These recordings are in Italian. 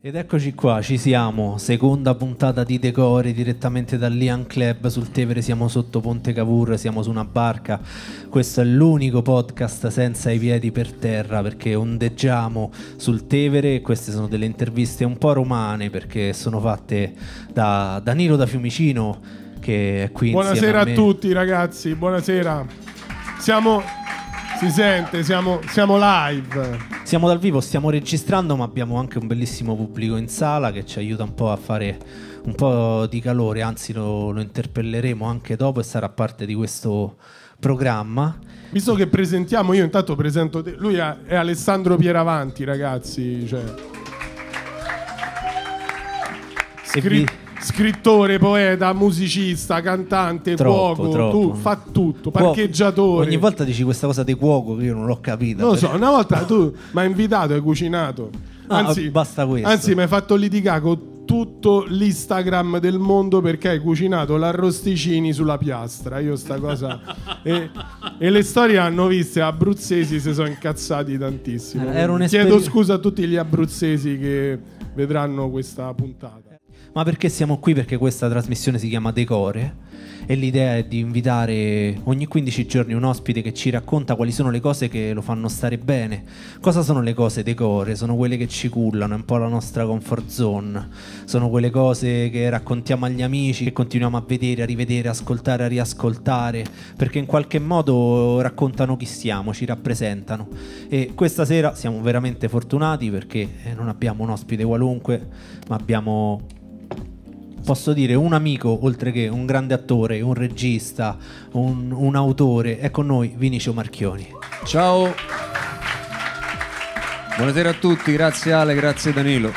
Ed eccoci qua, ci siamo, seconda puntata di Decore direttamente dall'Ian Club sul Tevere, siamo sotto Ponte Cavour, siamo su una barca, questo è l'unico podcast senza i piedi per terra perché ondeggiamo sul Tevere e queste sono delle interviste un po' romane perché sono fatte da Danilo da Fiumicino che è qui Buonasera insieme a me. tutti ragazzi, buonasera, si sente, siamo live. Siamo dal vivo, stiamo registrando, ma abbiamo anche un bellissimo pubblico in sala che ci aiuta un po' a fare un po' di calore, anzi lo interpelleremo anche dopo e sarà parte di questo programma. Visto che presentiamo, io intanto presento te. Lui è Alessandro Pieravanti, ragazzi, cioè. Scrittore, poeta, musicista, cantante, cuoco, tu fa tutto, parcheggiatore. Ogni volta dici questa cosa di cuoco che io non l'ho capita. Non lo so, una volta tu mi hai invitato, hai cucinato. Anzi, basta questo. Anzi, mi hai fatto litigare con tutto l'Instagram del mondo perché hai cucinato l'arrosticini sulla piastra. Io sta cosa e le storie hanno viste abruzzesi, si sono incazzati tantissimo. Chiedo scusa a tutti gli abruzzesi che vedranno questa puntata. Ma perché siamo qui? Perché questa trasmissione si chiama Decore e l'idea è di invitare ogni 15 giorni un ospite che ci racconta quali sono le cose che lo fanno stare bene. Cosa sono le cose Decore? Sono quelle che ci cullano, è un po' la nostra comfort zone. Sono quelle cose che raccontiamo agli amici, che continuiamo a vedere, a rivedere, a ascoltare, a riascoltare, perché in qualche modo raccontano chi siamo, ci rappresentano. E questa sera siamo veramente fortunati perché non abbiamo un ospite qualunque, ma abbiamo... posso dire un amico, oltre che un grande attore, un regista, un autore. È con noi Vinicio Marchioni. Ciao, buonasera a tutti, grazie Ale, grazie Danilo.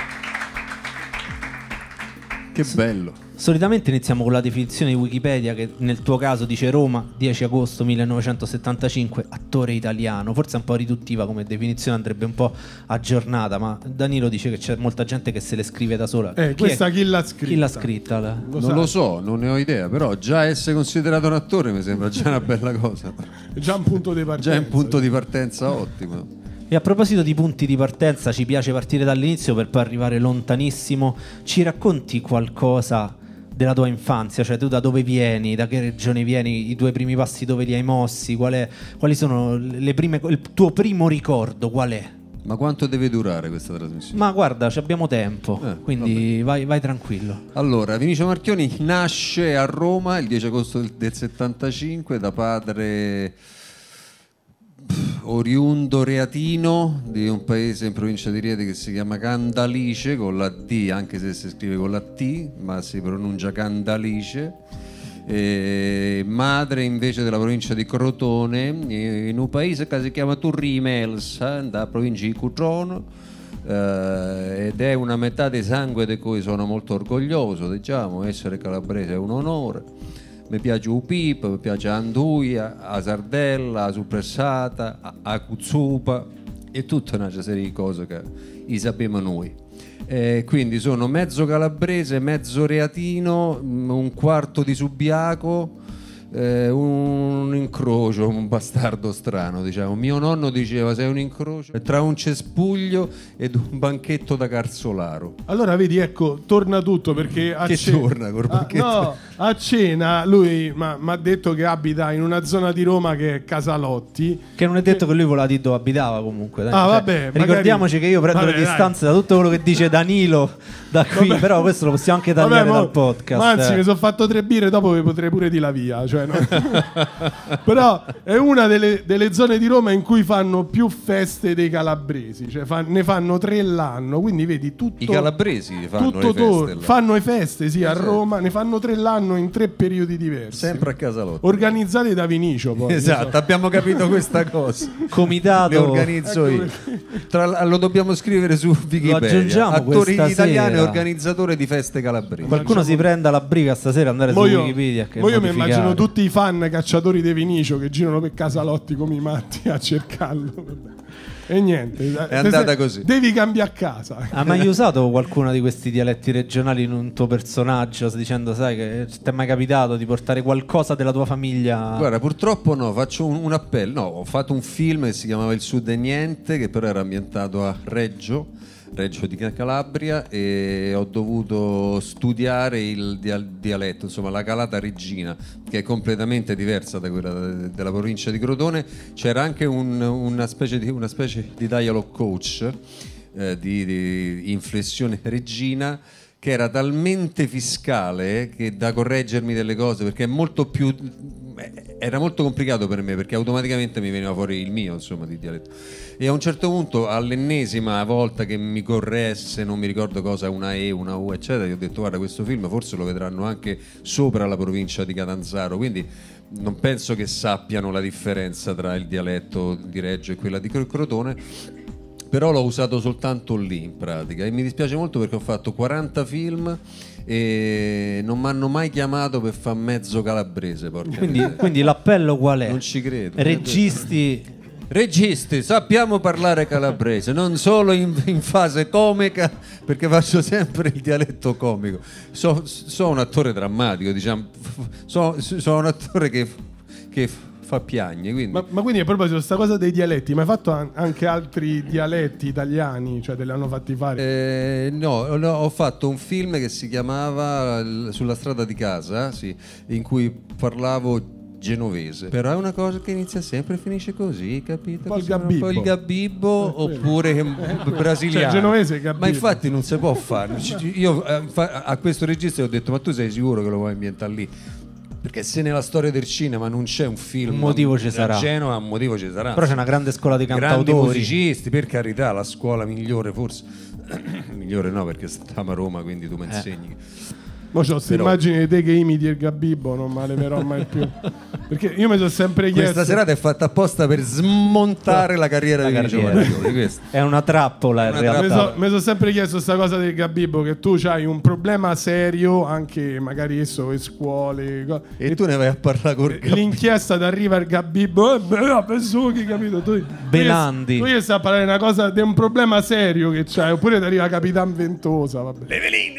Che bello. Solitamente iniziamo con la definizione di Wikipedia che nel tuo caso dice Roma, 10 agosto 1975, attore italiano. Forse è un po' riduttiva come definizione, andrebbe un po' aggiornata, ma Danilo dice che c'è molta gente che se le scrive da sola. Chi l'ha scritta? Chi l'ha scritta? Lo so, non ne ho idea, però già essere considerato un attore mi sembra già una bella cosa. È già un punto di partenza. Già un punto di partenza ottimo. E a proposito di punti di partenza, ci piace partire dall'inizio per poi arrivare lontanissimo. Ci racconti qualcosa della tua infanzia? Cioè tu da dove vieni, da che regione vieni, i tuoi primi passi dove li hai mossi, quali sono il tuo primo ricordo, qual è? Ma quanto deve durare questa trasmissione? Ma guarda, abbiamo tempo, quindi vai tranquillo. Allora, Vinicio Marchioni nasce a Roma il 10 agosto del 75 da padre oriundo reatino di un paese in provincia di Rieti che si chiama Candalice con la D, anche se si scrive con la T, ma si pronuncia Candalice. Madre invece della provincia di Crotone, in un paese che si chiama Turrimelsa, da provincia di Cutrono, ed è una metà di sangue di cui sono molto orgoglioso, diciamo, essere calabrese è un onore. Mi piace il pipo, mi piace l'anduia, la sardella, la suppressata, la cuzzupa e tutta una serie di cose che sappiamo noi. Quindi sono mezzo calabrese, mezzo reatino, un quarto di Subiaco, un incrocio, un bastardo strano, diciamo. Mio nonno diceva sei un incrocio tra un cespuglio ed un banchetto da Carzolaro. Allora vedi, ecco, torna tutto perché torna col banchetto? A cena lui mi ha detto che abita in una zona di Roma che è Casalotti. Che non è detto che lui voleva dire dove abitava comunque. Dai. Vabbè, ricordiamoci che io prendo le distanze da tutto quello che dice Danilo da qui, però questo lo possiamo anche tagliare dal podcast. Ma anzi, mi sono fatto 3 birre, dopo vi potrei pure di la via. Cioè, no? Però è una delle zone di Roma in cui fanno più feste dei calabresi, cioè ne fanno 3 l'anno, quindi vedi tutto. I calabresi fanno tutto le feste. Fanno le feste, sì, a Roma, ne fanno 3 l'anno in 3 periodi diversi. Sempre a Casalotti. Organizzati da Vinicio, poi. Esatto, abbiamo capito questa cosa. Comitato. Le organizzo io. Lo dobbiamo scrivere su Wikipedia. Lo aggiungiamo Attori italiani e sera. organizzatore di feste calabresi. Qualcuno si prenda la briga stasera andare su Wikipedia. Io mi immagino tutti i fan cacciatori di Vinicio che girano per Casalotti come i matti a cercarlo. E niente, è andata così. Devi cambiare casa. Hai mai usato qualcuno di questi dialetti regionali in un tuo personaggio, dicendo, sai, che ti è mai capitato di portare qualcosa della tua famiglia? Guarda, purtroppo no, faccio un appello. No, ho fatto un film che si chiamava Il Sud e Niente, che però era ambientato a Reggio, Reggio di Calabria, e ho dovuto studiare il dialetto, insomma la calata reggina, che è completamente diversa da quella della provincia di Crotone. C'era anche una specie di dialogue coach, di inflessione reggina, che era talmente fiscale che da correggermi delle cose, perché era molto complicato per me, perché automaticamente mi veniva fuori il mio, insomma, di dialetto. E a un certo punto, all'ennesima volta che mi corresse, non mi ricordo cosa, una E, una U, eccetera, gli ho detto: guarda, questo film forse lo vedranno anche sopra la provincia di Catanzaro, quindi non penso che sappiano la differenza tra il dialetto di Reggio e quella di Crotone. Però l'ho usato soltanto lì in pratica, e mi dispiace molto perché ho fatto 40 film e non mi hanno mai chiamato per fare mezzo calabrese. Quindi l'appello qual è? Non ci credo. Registi, sappiamo parlare calabrese, non solo in fase comica, perché faccio sempre il dialetto comico. Sono un attore drammatico, diciamo. Sono un attore che fa piagne, quindi. Ma quindi, a proposito di questa cosa dei dialetti, ma hai fatto anche altri dialetti italiani? Cioè, te li hanno fatti fare? No, ho fatto un film che si chiamava Sulla strada di casa, sì, in cui parlavo genovese. Però è una cosa che inizia sempre e finisce così, capito? Un po' il gabibbo oppure brasiliano. Cioè, genovese e gabibbo. Ma infatti non si può fare. Io a questo regista ho detto: ma tu sei sicuro che lo vuoi ambientare lì? Perché se nella storia del cinema non c'è un film, un motivo ci sarà. A Genova, un motivo ci sarà. Però c'è una grande scuola di cantautori, grandi musicisti, per carità, la scuola migliore forse. Migliore no, perché stiamo a Roma, quindi tu mi insegni. Ma c'ho questa immagine di te che imiti il gabibbo, non me la leverò mai più. Perché io mi sono sempre chiesto. Questa serata è fatta apposta per smontare la carriera di Giovanni. È una trappola, in realtà. Mi sono sempre chiesto questa cosa del gabibbo, che tu hai un problema serio, anche magari esso le scuole, e tu ne vai a parlare col gabibbo. L'inchiesta t'arriva il gabibbo, penso che, capito? Belandi. Tu gli stai a parlare una cosa di un problema serio che c'hai, oppure ti arriva Capitan Ventosa, vabbè.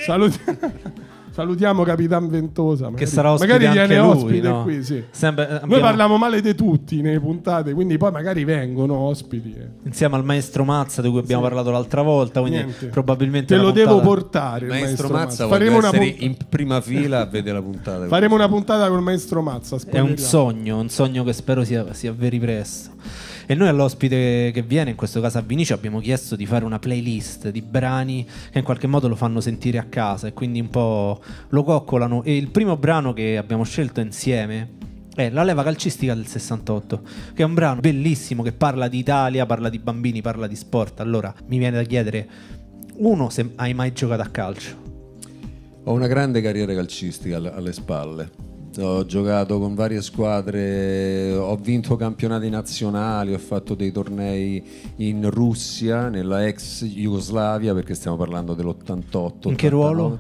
Salutiamo Capitan Ventosa, che sarà ospite, magari anche viene lui, ospite no? Qui, sì. Sempre, noi parliamo male di tutti nelle puntate, quindi poi magari vengono ospiti. Insieme al maestro Mazza, di cui abbiamo parlato l'altra volta, quindi probabilmente te lo devo portare. Il maestro Mazza faremo essere in prima fila a vedere la puntata. Faremo una puntata con il maestro Mazza. È un sogno che spero si avveri presto. E noi all'ospite che viene, in questo caso a Vinicio, abbiamo chiesto di fare una playlist di brani che in qualche modo lo fanno sentire a casa e quindi un po' lo coccolano. E il primo brano che abbiamo scelto insieme è La leva calcistica del 68, che è un brano bellissimo che parla di Italia, parla di bambini, parla di sport. Allora mi viene da chiedere, uno, se hai mai giocato a calcio? Ho una grande carriera calcistica alle spalle. Ho giocato con varie squadre, ho vinto campionati nazionali, ho fatto dei tornei in Russia, nella ex Jugoslavia, perché stiamo parlando dell'88. In che ruolo?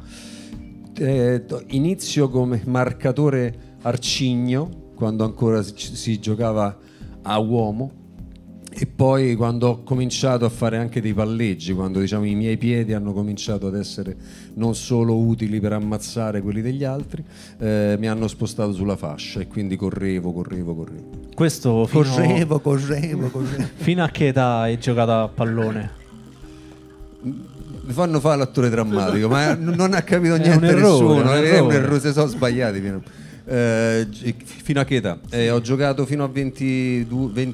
Inizio come marcatore arcigno, quando ancora si giocava a uomo, e poi quando ho cominciato a fare anche dei palleggi, quando diciamo i miei piedi hanno cominciato ad essere non solo utili per ammazzare quelli degli altri, mi hanno spostato sulla fascia e quindi correvo. Questo correvo. Fino a che età hai giocato a pallone? Mi fanno fare l'attore drammatico, ma non ha capito niente nessuno, è un errore, si sono sbagliati. Fino a che età? Ho giocato fino a 20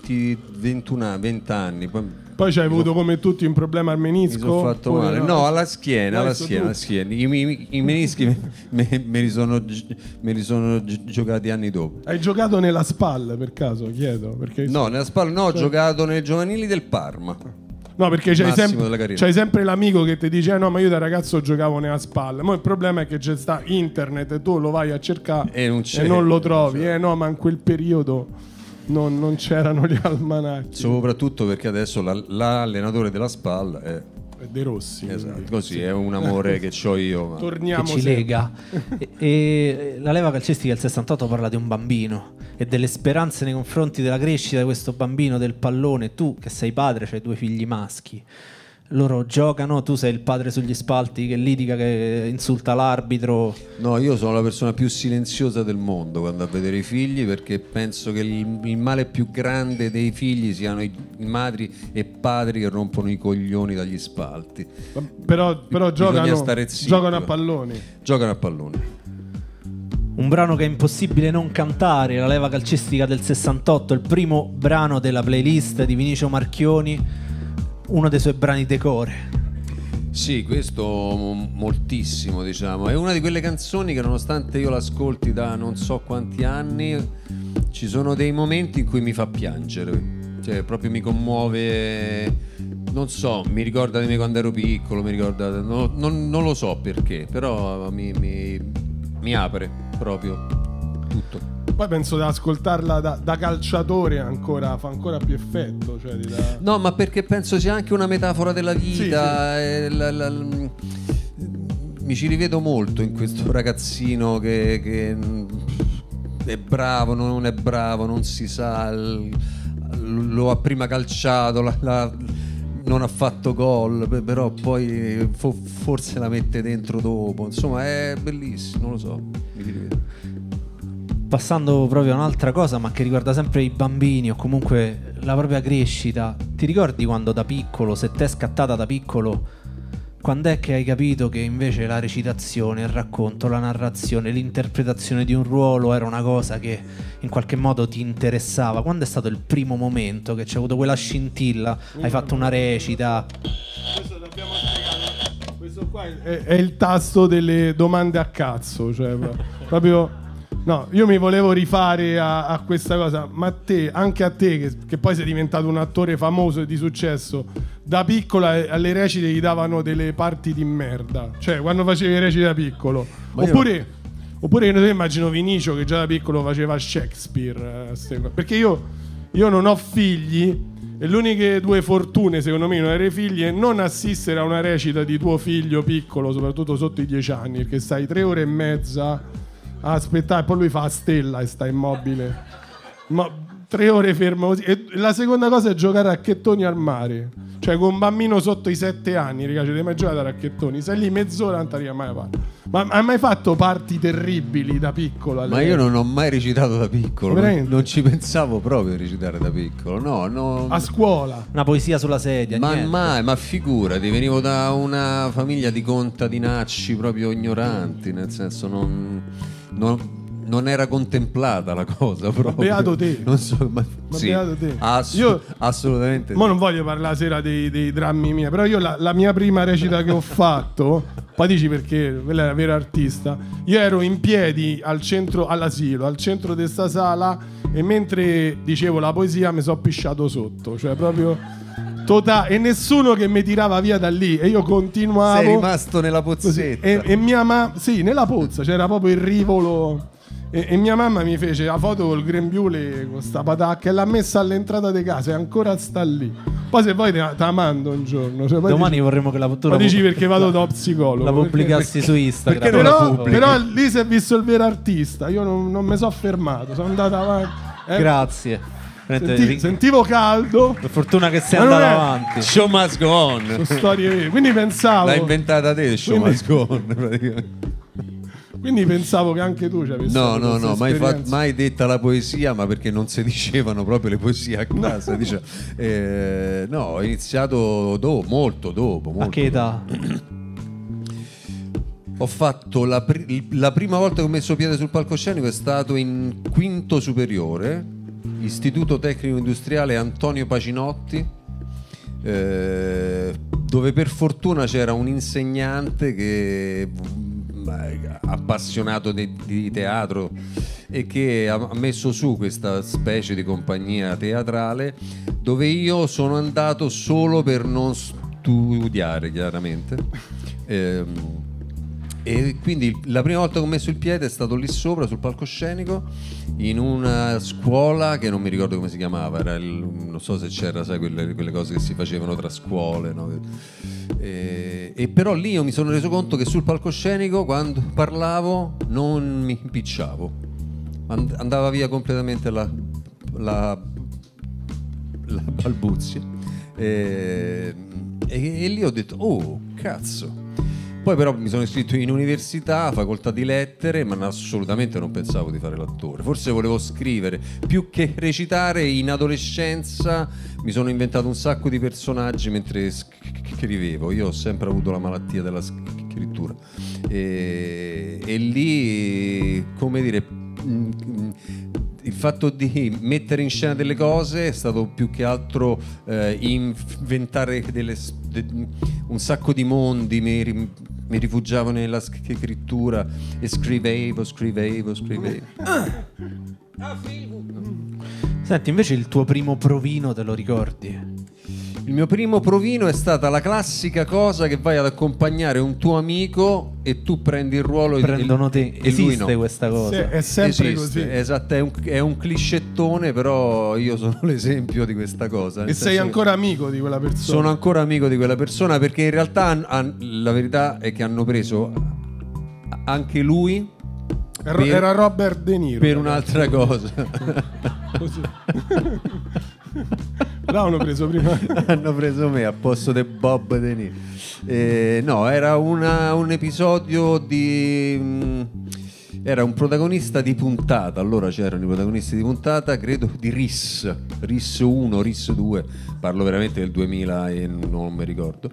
anni. Poi c'hai avuto come tutti un problema al menisco? Mi sono fatto male. No, alla schiena. I menischi me li sono giocati anni dopo. Hai giocato nella SPAL per caso, chiedo? Perché no, nella SPAL no, ho giocato nei giovanili del Parma. No, perché c'hai sempre l'amico che ti dice no, ma io da ragazzo giocavo nella SPAL. Ma il problema è che c'è sta internet e tu lo vai a cercare e non lo trovi. No, ma in quel periodo non c'erano gli almanacchi. Soprattutto perché adesso l'allenatore della SPAL è De Rossi. Esatto, così è un amore che ho io. Ma torniamo che ci lega. E la leva calcistica del 68 parla di un bambino e delle speranze nei confronti della crescita di questo bambino, del pallone. Tu che sei padre, c'hai 2 figli maschi, loro giocano, tu sei il padre sugli spalti che litiga, che insulta l'arbitro. No, io sono la persona più silenziosa del mondo quando a vedere i figli, perché penso che il male più grande dei figli siano i madri e padri che rompono i coglioni dagli spalti. Però Bisogna stare zitti. giocano a palloni. Giocano a palloni. Un brano che è impossibile non cantare, la leva calcistica del 68, il primo brano della playlist di Vinicio Marchioni, uno dei suoi brani decore. Sì, questo moltissimo, diciamo. È una di quelle canzoni che, nonostante io l'ascolti da non so quanti anni, ci sono dei momenti in cui mi fa piangere. Cioè, proprio mi commuove. Non so, mi ricorda di me quando ero piccolo, mi ricorda. Non lo so perché, però mi apre proprio tutto. Poi penso di ascoltarla da calciatore fa ancora più effetto. Cioè No, ma perché penso sia anche una metafora della vita. Sì. Mi ci rivedo molto in questo ragazzino che è bravo, non è bravo, non si sa, lo ha prima calciato, non ha fatto gol, però poi forse la mette dentro dopo. Insomma, è bellissimo, non lo so, mi rivedo. Passando proprio a un'altra cosa, ma che riguarda sempre i bambini o comunque la propria crescita, ti ricordi quando da piccolo, se t'è scattata da piccolo, quando è che hai capito che invece la recitazione, il racconto, la narrazione, l'interpretazione di un ruolo era una cosa che in qualche modo ti interessava? Quando è stato il primo momento che c'è avuto quella scintilla, hai fatto una recita? Questo dobbiamo spiegare. Questo qua è il tasto delle domande a cazzo, cioè proprio. No, io mi volevo rifare a questa cosa, ma anche a te che poi sei diventato un attore famoso e di successo, da piccola alle recite gli davano delle parti di merda, cioè quando facevi recite da piccolo, oppure io immagino Vinicio che già da piccolo faceva Shakespeare, perché io non ho figli e le uniche due fortune secondo me non avere figli è non assistere a una recita di tuo figlio piccolo, soprattutto sotto i 10 anni, perché stai 3 ore e mezza aspettare, poi lui fa a stella e sta immobile, ma 3 ore fermo così. E la seconda cosa è giocare a racchettoni al mare, cioè con un bambino sotto i 7 anni, raga, ci devi mai giocare a racchettoni, sei lì mezz'ora non ti arriva mai a fare. Ma hai mai fatto parti terribili da piccolo? Ma io non ho mai recitato da piccolo, non ci pensavo proprio a recitare da piccolo, no. A scuola? Una poesia sulla sedia? Ma figurati, venivo da una famiglia di contadinacci proprio ignoranti, nel senso non era contemplata la cosa proprio. Beato te. Non so, ma sì, beato te. io assolutamente. Ma non voglio parlare sera dei drammi miei, però io la mia prima recita che ho fatto, poi dici perché quella era vera artista. Io ero in piedi al centro, all'asilo, al centro di sta sala, e mentre dicevo la poesia mi sono pisciato sotto, cioè proprio e nessuno che mi tirava via da lì, e io continuavo. Sei rimasto nella pozzetta. E mia mamma, sì, nella pozza, c'era proprio il rivolo. E mia mamma mi fece la foto col grembiule con sta patacca e l'ha messa all'entrata di casa e ancora sta lì. Poi se vuoi te la mando un giorno, cioè, domani vorremmo che la lo dici perché vado da psicologo, la pubblicassi su Instagram, però lì si è visto il vero artista. Io non mi sono fermato, sono andato avanti. Grazie. Sentivo caldo. Per fortuna che sei andato avanti. Show must go on. Sono storie vere. Quindi pensavo. L'hai inventata te, show must go on, praticamente. Quindi pensavo che anche tu ci avessi. No, mai detta la poesia, ma perché non si dicevano proprio le poesie a casa. No, ho iniziato molto dopo. A che età? Ho fatto la prima volta che ho messo piede sul palcoscenico è stato in quinto superiore, Istituto Tecnico Industriale Antonio Pacinotti, dove per fortuna c'era un insegnante che appassionato di teatro e che ha messo su questa specie di compagnia teatrale, dove io sono andato solo per non studiare, chiaramente. E quindi la prima volta che ho messo il piede è stato lì sopra sul palcoscenico, in una scuola che non mi ricordo come si chiamava, non so se c'era, sai, quelle cose che si facevano tra scuole, no? E però lì io mi sono reso conto che sul palcoscenico, quando parlavo, non mi impicciavo, andava via completamente la balbuzia. E lì ho detto, oh, cazzo. Poi però mi sono iscritto in università, facoltà di lettere, ma assolutamente non pensavo di fare l'attore. Forse volevo scrivere. Più che recitare, in adolescenza mi sono inventato un sacco di personaggi mentre scrivevo. Io ho sempre avuto la malattia della scrittura. E lì, come dire, il fatto di mettere in scena delle cose è stato più che altro inventare un sacco di mondi. Mi rifugiavo nella scrittura e scrivevo. Senti, invece il tuo primo provino te lo ricordi? Il mio primo provino è stata la classica cosa che vai ad accompagnare un tuo amico e tu prendi il ruolo Prendono te. e lui no. Esiste questa cosa? Sì, è sempre Esiste, così. esatto, è un cliscettone, però io sono l'esempio di questa cosa. E sei ancora amico di quella persona? Sono ancora amico di quella persona, perché in realtà la verità è che hanno preso anche lui Era Robert De Niro per un'altra cosa. Così. L'hanno preso prima. Hanno preso me a posto di Bob De Niro. No, era un episodio di... Era un protagonista di puntata. Allora c'erano i protagonisti di puntata, credo di RIS 1, RIS 2. Parlo veramente del 2000 e non mi ricordo.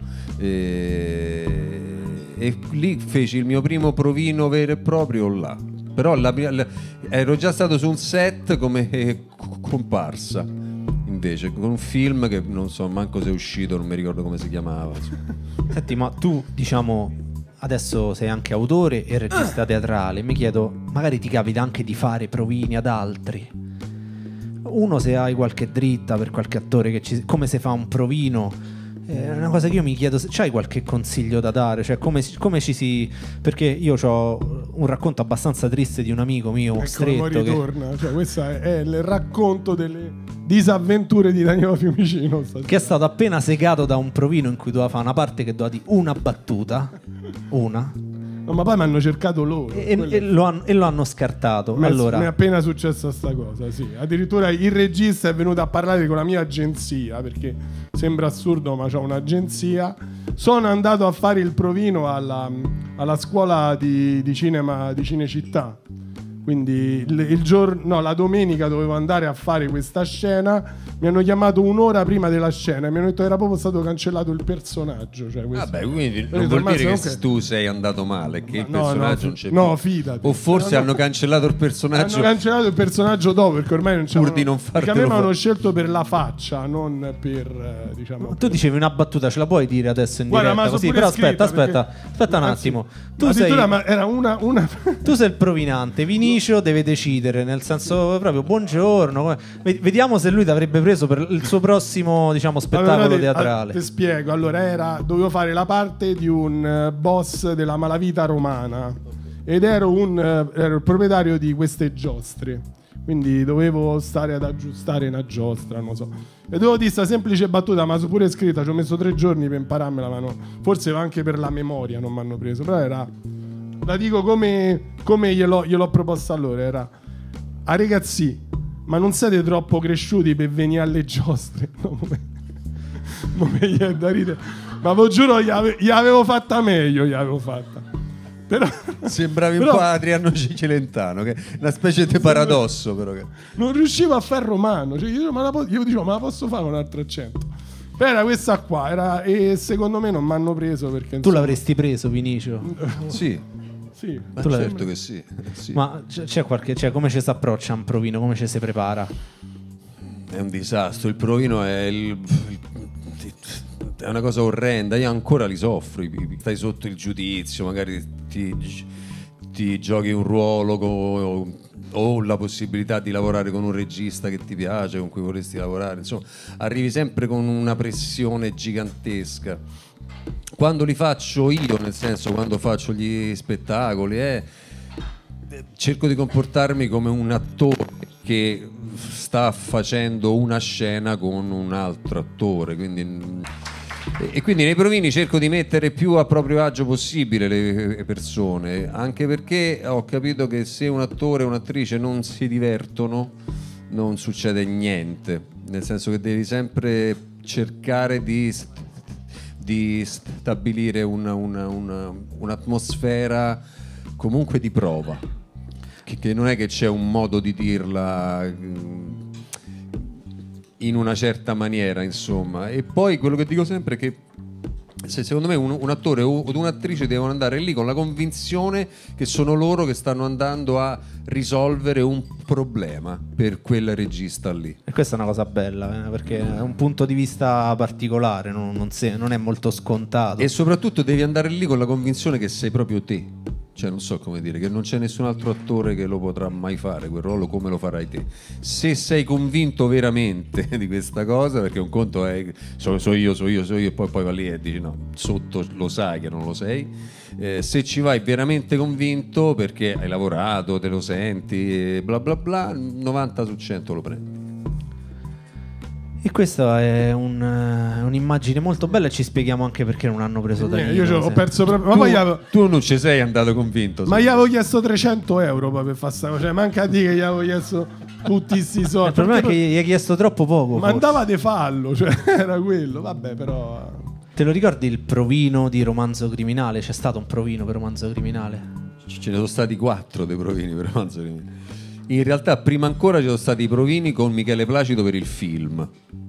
E lì feci il mio primo provino vero e proprio là. Però ero già stato su un set come comparsa, invece, con un film che non so manco se è uscito, non mi ricordo come si chiamava. Senti, ma tu, diciamo, adesso sei anche autore e regista teatrale. Mi chiedo, magari ti capita anche di fare provini ad altri? Uno, se hai qualche dritta per qualche attore come si fa un provino? È una cosa che io mi chiedo, se c'hai qualche consiglio da dare, cioè come ci si... Perché io ho un racconto abbastanza triste di un amico mio, Ecco, stretto, ritorna. Cioè, questo è il racconto delle disavventure di Danilo Fiumicino, che è stato appena segato da un provino in cui doveva fare una parte che doveva dire una battuta, una. No, ma poi mi hanno cercato loro e lo hanno scartato. Mi Allora, è appena successa sta cosa, sì. Addirittura il regista è venuto a parlare con la mia agenzia, perché sembra assurdo, ma c'ho un'agenzia. Sono andato a fare il provino alla scuola di cinema di Cinecittà. Quindi la domenica dovevo andare a fare questa scena. Mi hanno chiamato un'ora prima della scena e mi hanno detto che era proprio stato cancellato il personaggio. Cioè Vabbè, quindi non vuol dire che tu sei andato male, che il personaggio non c'è più. No, fidati. O forse hanno cancellato il personaggio. Hanno cancellato il personaggio dopo, perché ormai non c'è. Pur di non fartelo perché a me mi hanno scelto per la faccia, non per diciamo. tu dicevi una battuta, ce la puoi dire adesso in Guarda, diretta? ma Così? pure Però scritta, aspetta un attimo. Tu ma era una tu sei il provinante, Vinicio deve decidere, nel senso proprio buongiorno. Vediamo se lui ti avrebbe preso per il suo prossimo, diciamo, spettacolo teatrale. Ti spiego. Allora, dovevo fare la parte di un boss della malavita romana ed ero il proprietario di queste giostre. Quindi dovevo stare ad aggiustare una giostra, non so. E dovevo dire sta semplice battuta, ma su pure scritta, ci ho messo 3 giorni per impararmela, ma no. Forse anche per la memoria non mi hanno preso. Però era... La dico come gliel'ho proposta allora, era... Ah ragazzi, ma non siete troppo cresciuti per venire alle giostre? No, non mi viene da ridere. Ma vi giuro, gli avevo fatta meglio, Però, sembravi un po' Adriano Celentano, che è una specie di paradosso, però. Non riuscivo a fare romano. Cioè, io dicevo, ma la posso fare con un altro accento? Però era questa qua, e secondo me non mi hanno preso perché... Tu l'avresti preso, Vinicio? Sì. Sì, ma certo che sì, sì. Ma c'è come ci si approccia a un provino? Come ci si prepara? È un disastro. Il provino è una cosa orrenda. Io ancora li soffro. Stai sotto il giudizio, magari ti giochi un ruolo o la possibilità di lavorare con un regista che ti piace, con cui vorresti lavorare. Insomma, arrivi sempre con una pressione gigantesca. Quando li faccio io, nel senso quando faccio gli spettacoli, cerco di comportarmi come un attore che sta facendo una scena con un altro attore, quindi nei provini cerco di mettere più a proprio agio possibile le persone, anche perché ho capito che se un attore e un'attrice non si divertono non succede niente, nel senso che devi sempre cercare di di stabilire un'atmosfera comunque di prova, che non è che c'è un modo di dirla in una certa maniera, insomma. E poi quello che dico sempre è che secondo me un attore o un'attrice devono andare lì con la convinzione che sono loro che stanno andando a risolvere un problema per quel regista lì. E questa è una cosa bella, perché è un punto di vista particolare, non è molto scontato. E soprattutto devi andare lì con la convinzione che sei proprio te. Cioè, non so come dire, che non c'è nessun altro attore che lo potrà mai fare quel ruolo come lo farai te. Se sei convinto veramente di questa cosa, perché un conto è so io e poi va lì e dici no, sotto lo sai che non lo sei. Se ci vai veramente convinto perché hai lavorato, te lo senti, bla bla bla, 90 su 100 lo prendi. E questa è un'immagine molto bella, e ci spieghiamo anche perché non hanno preso Danilo. Io ho perso proprio. Ma tu non ci sei andato convinto. Ma gli avevo chiesto 300 euro per fare sta cosa. Cioè, manca a dire che gli avevo chiesto tutti sti soldi. Il problema è che gli hai chiesto troppo poco. Ma andava di fallo, cioè era quello. Vabbè, però. Te lo ricordi il provino di Romanzo Criminale? C'è stato un provino per Romanzo Criminale? Ce ne sono stati 4 dei provini per Romanzo Criminale. In realtà prima ancora ci sono stati i provini con Michele Placido per il film,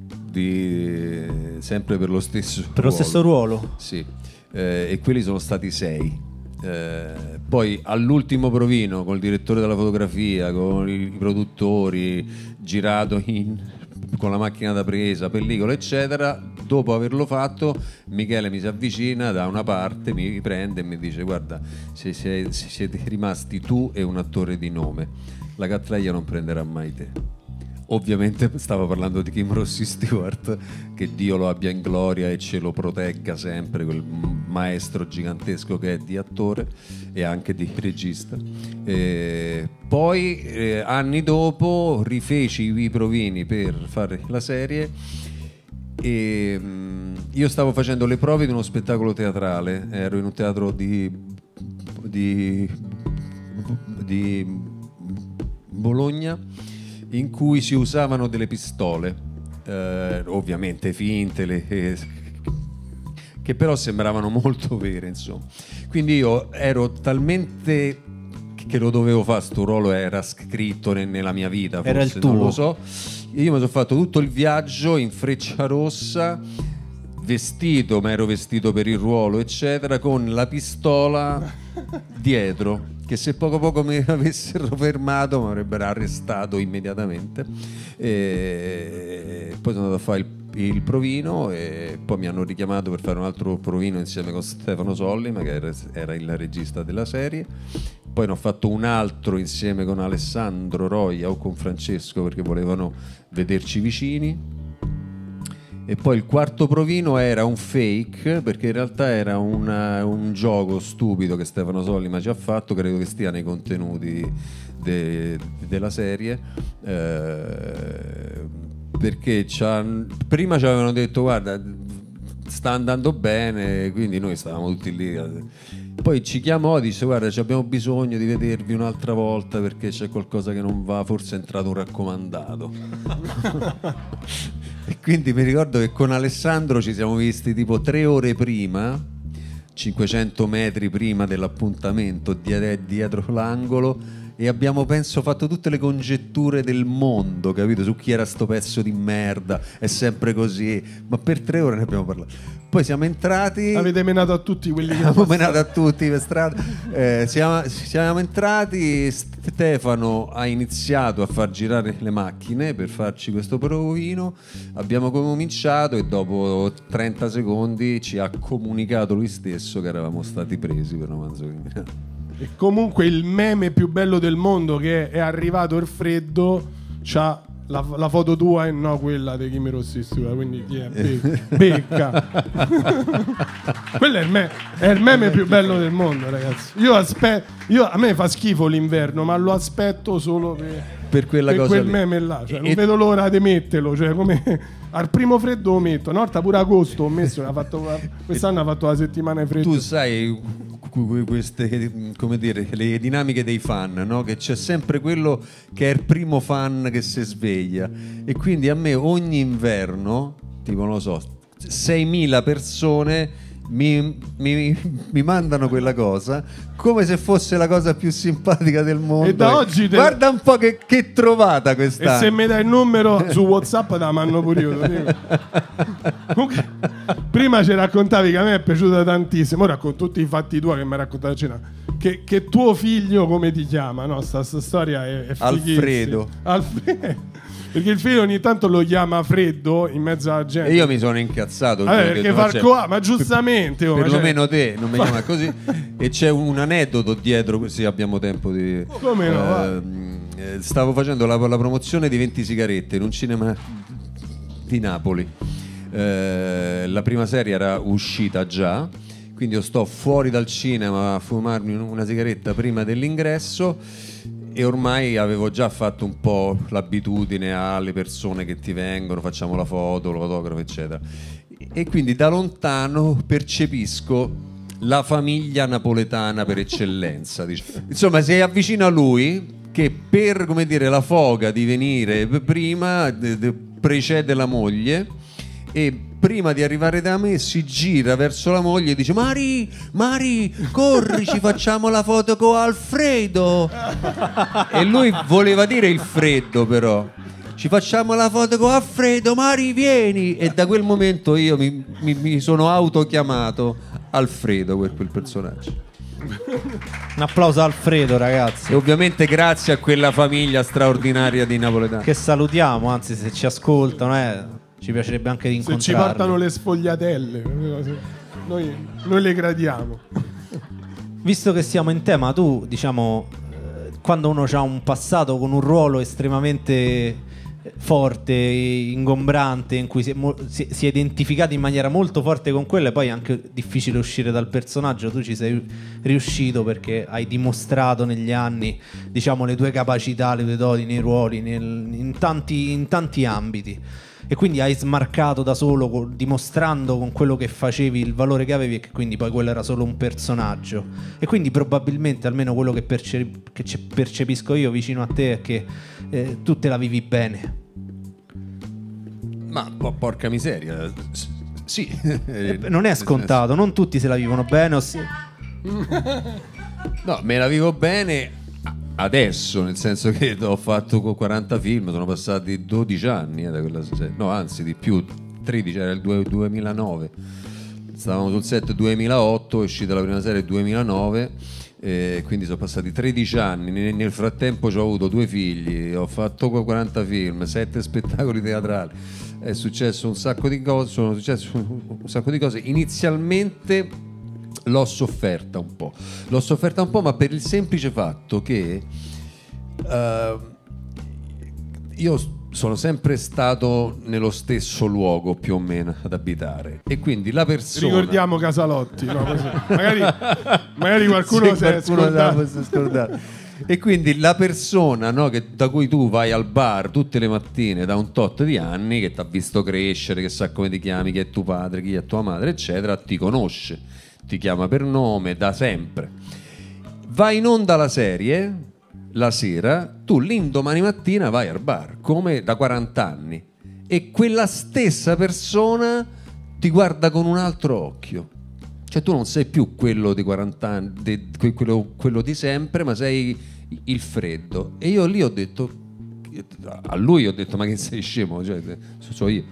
sempre per lo stesso ruolo. Lo stesso ruolo? Sì, e quelli sono stati 6. Poi all'ultimo provino col direttore della fotografia, con i produttori, girato con la macchina da presa, pellicola eccetera, dopo averlo fatto Michele mi si avvicina da una parte, mi prende e mi dice: guarda, se siete rimasti tu e un attore di nome, la Cattleya non prenderà mai te. Ovviamente stavo parlando di Kim Rossi Stewart, che Dio lo abbia in gloria e ce lo protegga sempre, quel maestro gigantesco che è di attore e anche di regista. Poi anni dopo rifeci i provini per fare la serie e io stavo facendo le prove di uno spettacolo teatrale, ero in un teatro di Bologna, in cui si usavano delle pistole, ovviamente finte, che però sembravano molto vere, insomma. Quindi io ero talmente che lo dovevo fare, sto ruolo era scritto nella mia vita, forse, era il tuo. non lo so. Io mi sono fatto tutto il viaggio in Frecciarossa, vestito, ma ero vestito per il ruolo, eccetera, con la pistola dietro, che se poco mi avessero fermato mi avrebbero arrestato immediatamente. E poi sono andato a fare il provino e poi mi hanno richiamato per fare un altro provino insieme con Stefano Sollima, che era il regista della serie. Poi ne ho fatto un altro insieme con Alessandro Roia o con Francesco, perché volevano vederci vicini. E poi il quarto provino era un fake, perché in realtà era un gioco stupido che Stefano Sollima ci ha fatto, credo che stia nei contenuti della serie, perché prima ci avevano detto: guarda, sta andando bene, quindi noi stavamo tutti lì. Poi ci chiamò e dice: guarda, abbiamo bisogno di vedervi un'altra volta perché c'è qualcosa che non va, forse è entrato un raccomandato. E quindi mi ricordo che con Alessandro ci siamo visti tipo 3 ore prima, 500 metri prima dell'appuntamento, dietro l'angolo, e abbiamo, penso, fatto tutte le congetture del mondo, capito? Su chi era sto pezzo di merda, è sempre così, ma per 3 ore ne abbiamo parlato. Poi siamo entrati. Avete menato a tutti quelli che abbiamo menato a tutti per strada. Siamo entrati. Stefano ha iniziato a far girare le macchine per farci questo provino. Abbiamo cominciato e dopo 30 secondi ci ha comunicato lui stesso che eravamo stati presi per Romanzo Criminale. E comunque il meme più bello del mondo, che è arrivato il freddo, c'ha la foto tua e no quella di Kim Rossi Stewart, quindi chi è? Becca. Quello è il meme più bello del mondo, ragazzi. A me fa schifo l'inverno, ma lo aspetto solo per quella cosa quel lì. meme là, cioè, non vedo l'ora di metterlo, cioè come al primo freddo lo metto, una volta pure agosto ho messo, quest'anno ha fatto la settimana fredda. Tu sai queste, come dire, le dinamiche dei fan, no? Che c'è sempre quello che è il primo fan che si sveglia, e quindi a me ogni inverno, tipo non lo so, 6.000 persone mi mandano quella cosa come se fosse la cosa più simpatica del mondo. E da oggi guarda un po' che trovata questa. E se mi dai il numero su WhatsApp te la mando pure io. Comunque, prima ci raccontavi che a me è piaciuta tantissimo. Ora con tutti i fatti tuoi che mi hai raccontato a cena, che tuo figlio come ti chiama? No, sta storia è Alfredo. Alfredo. Perché il figlio ogni tanto lo chiama Freddo in mezzo alla gente. E io mi sono incazzato. Perché ma giustamente. Perlomeno te non mi chiama così. E c'è un aneddoto dietro, se abbiamo tempo di... Come no? Stavo facendo la promozione di 20 sigarette in un cinema di Napoli. La prima serie era uscita già, quindi io sto fuori dal cinema a fumarmi una sigaretta prima dell'ingresso. E ormai avevo già fatto un po' l'abitudine alle persone che ti vengono, facciamo la foto, lo fotografo, eccetera. E quindi da lontano percepisco la famiglia napoletana per eccellenza. Diciamo. Insomma, si avvicina a lui che per, come dire, la foga di venire prima precede la moglie e prima di arrivare da me si gira verso la moglie e dice: Mari, corri, ci facciamo la foto con Alfredo. E lui voleva dire il freddo, però ci facciamo la foto con Alfredo, Mari vieni. E da quel momento io mi sono autochiamato Alfredo per quel personaggio. Un applauso a Alfredo, ragazzi. E ovviamente grazie a quella famiglia straordinaria di napoletani che salutiamo, anzi se ci ascoltano ci piacerebbe anche di incontrarli. Se ci portano le sfogliatelle, noi le gradiamo. Visto che siamo in tema, tu, diciamo, quando uno ha un passato con un ruolo estremamente forte, ingombrante, in cui si è identificato in maniera molto forte con quello, e poi è anche difficile uscire dal personaggio, tu ci sei riuscito perché hai dimostrato negli anni, diciamo, le tue capacità, le tue doti nei ruoli, in tanti ambiti. E quindi hai smarcato da solo, dimostrando con quello che facevi il valore che avevi, e che quindi poi quello era solo un personaggio. E quindi probabilmente, almeno quello che percepisco io vicino a te, è che tu te la vivi bene. Ma porca miseria, sì. Non è scontato, non tutti se la vivono bene. No, me la vivo bene adesso, nel senso che ho fatto 40 film, sono passati 12 anni da quella serie, no anzi di più, 13, era il 2009, stavamo sul set 2008, è uscita la prima serie 2009, quindi sono passati 13 anni, nel frattempo ho avuto 2 figli, ho fatto 40 film, 7 spettacoli teatrali, è successo un sacco di cose, sono successe un sacco di cose. Inizialmente l'ho sofferta un po', ma per il semplice fatto che io sono sempre stato nello stesso luogo più o meno ad abitare, e quindi la persona, ricordiamo Casalotti, no? magari qualcuno si è scordato. E quindi la persona, no, da cui tu vai al bar tutte le mattine da un tot di anni, che ti ha visto crescere, che sa come ti chiami, chi è tuo padre, chi è tua madre, eccetera, ti conosce, ti chiama per nome da sempre. Va in onda la serie la sera, tu l'indomani mattina vai al bar come da 40 anni e quella stessa persona ti guarda con un altro occhio. Cioè tu non sei più quello di 40 anni, quello di sempre, ma sei il freddo. E io lì ho detto, a lui ho detto: ma che sei scemo? Cioè, so io.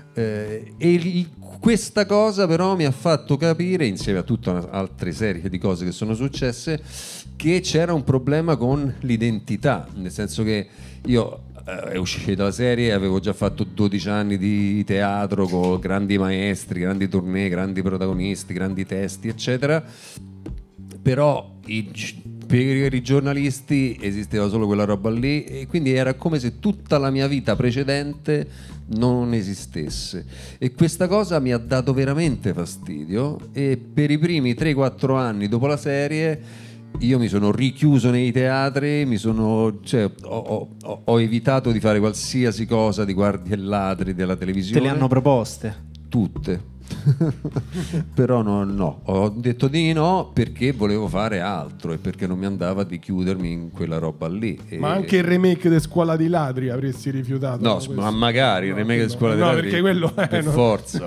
Questa cosa però mi ha fatto capire, insieme a tutta un'altra serie di cose che sono successe, che c'era un problema con l'identità, nel senso che io è uscita la serie, avevo già fatto 12 anni di teatro con grandi maestri, grandi tournée, grandi protagonisti, grandi testi, eccetera, però per i giornalisti esisteva solo quella roba lì, e quindi era come se tutta la mia vita precedente non esistesse, e questa cosa mi ha dato veramente fastidio, e per i primi 3-4 anni dopo la serie io mi sono richiuso nei teatri, ho evitato di fare qualsiasi cosa di guardie e ladri della televisione. Te le hanno proposte? Tutte. Però no, ho detto di no perché volevo fare altro e perché non mi andava di chiudermi in quella roba lì. Ma anche il remake di Scuola di Ladri avresti rifiutato? No, ma magari il remake di Scuola di Ladri, perché quello è per forza.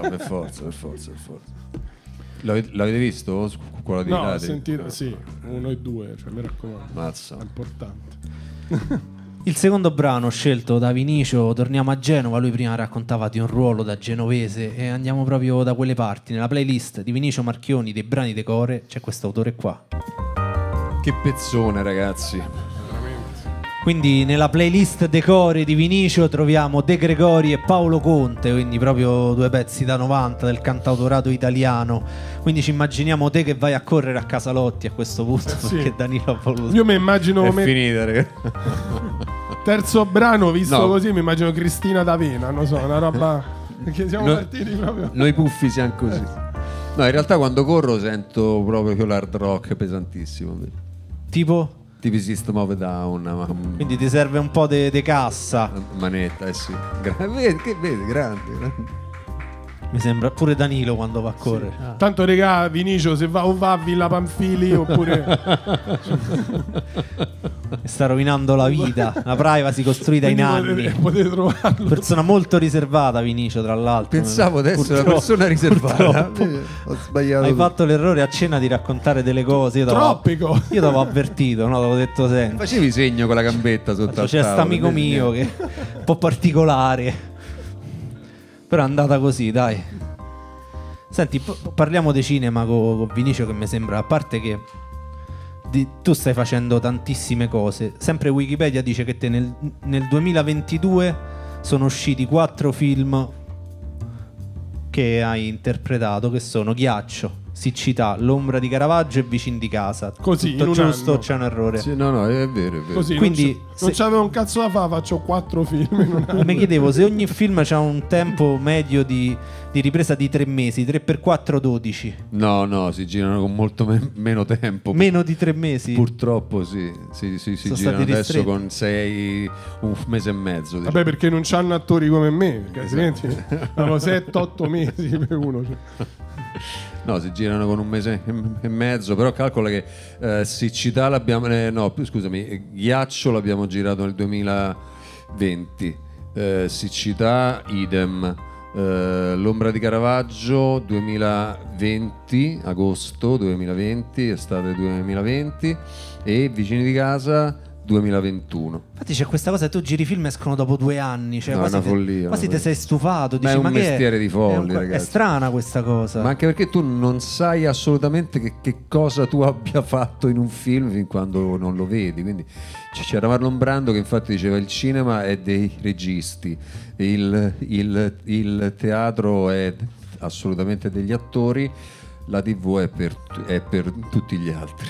L'avete visto? Scuola di No, Ladri? ho sentito, sì, 1 e 2, cioè, mi raccomando. Mazza. È importante. Il secondo brano scelto da Vinicio, torniamo a Genova, lui prima raccontava di un ruolo da genovese e andiamo proprio da quelle parti. Nella playlist di Vinicio Marchioni dei brani decore c'è questo autore qua. Che pezzone, ragazzi. Quindi nella playlist decore di Vinicio troviamo De Gregori e Paolo Conte, quindi proprio due pezzi da 90 del cantautorato italiano. Quindi ci immaginiamo te che vai a correre a Casalotti a questo punto, sì. perché Danilo ha voluto. Io mi immagino È come finita, ragazzi. terzo brano, visto No. così, mi immagino Cristina D'Avena, non so, una roba... Perché siamo partiti proprio... Noi puffi siamo così. No, in realtà quando corro sento proprio che l'hard rock pesantissimo. Tipo? Tipo System of a Down, Quindi ti serve un po' di cassa. manetta, eh sì. Vedi, grande. Mi sembra pure Danilo quando va a correre. Ah. Tanto regà, Vinicio, se va o va a Villa Panfili oppure... Mi sta rovinando la vita, la privacy costruita in Quindi anni. potete trovarlo. Persona molto riservata, Vinicio, tra l'altro. Pensavo adesso una Purtroppo- persona riservata. purtroppo. Ho sbagliato. Hai tutto. fatto l'errore a cena di raccontare delle cose. Io Troppico. Io t'avevo avvertito, no? T'avevo detto sempre. Facevi segno con la gambetta sotto al C'è tavolo, st'amico invece mio niente. che è un po' particolare. Però è andata così, dai. Senti, parliamo di cinema con Vinicio, che mi sembra, a parte che tu stai facendo tantissime cose. Sempre Wikipedia dice che te nel 2022 sono usciti 4 film che hai interpretato, che sono Ghiaccio, Siccità, L'ombra di Caravaggio e Vicini di casa. Così, in Tutto un giusto o anno. c'è un errore? Sì, no, è vero, è vero. Così, Quindi, non c'avevo un cazzo da fare, faccio 4 film in un anno. Mi chiedevo se ogni film c'ha un tempo medio di ripresa di 3 mesi, 3x4 12. No, si girano con molto meno tempo. Meno di 3 mesi. Purtroppo sì, si Sono girano stati adesso ristretti. con 6, un mese e mezzo. diciamo. Vabbè, perché non c'hanno attori come me, perché Esatto. altrimenti avevo 7-8 mesi per uno. Cioè. No, si girano con un mese e mezzo, però calcola che Siccità l'abbiamo... scusami, Ghiaccio l'abbiamo girato nel 2020, Siccità idem, L'ombra di Caravaggio 2020, agosto 2020, estate 2020 e Vicini di casa 2021. Infatti c'è questa cosa, tu giri film escono dopo 2 anni, cioè No, quasi, è una follia, quasi una te sei stufato, Ma dici è un ma che mestiere di folli, è ragazzi. strana questa cosa. Ma anche perché tu non sai assolutamente che cosa tu abbia fatto in un film fin quando non lo vedi. Quindi c'era Marlon Brando che infatti diceva il cinema è dei registi, il teatro è assolutamente degli attori, la TV è per tutti gli altri.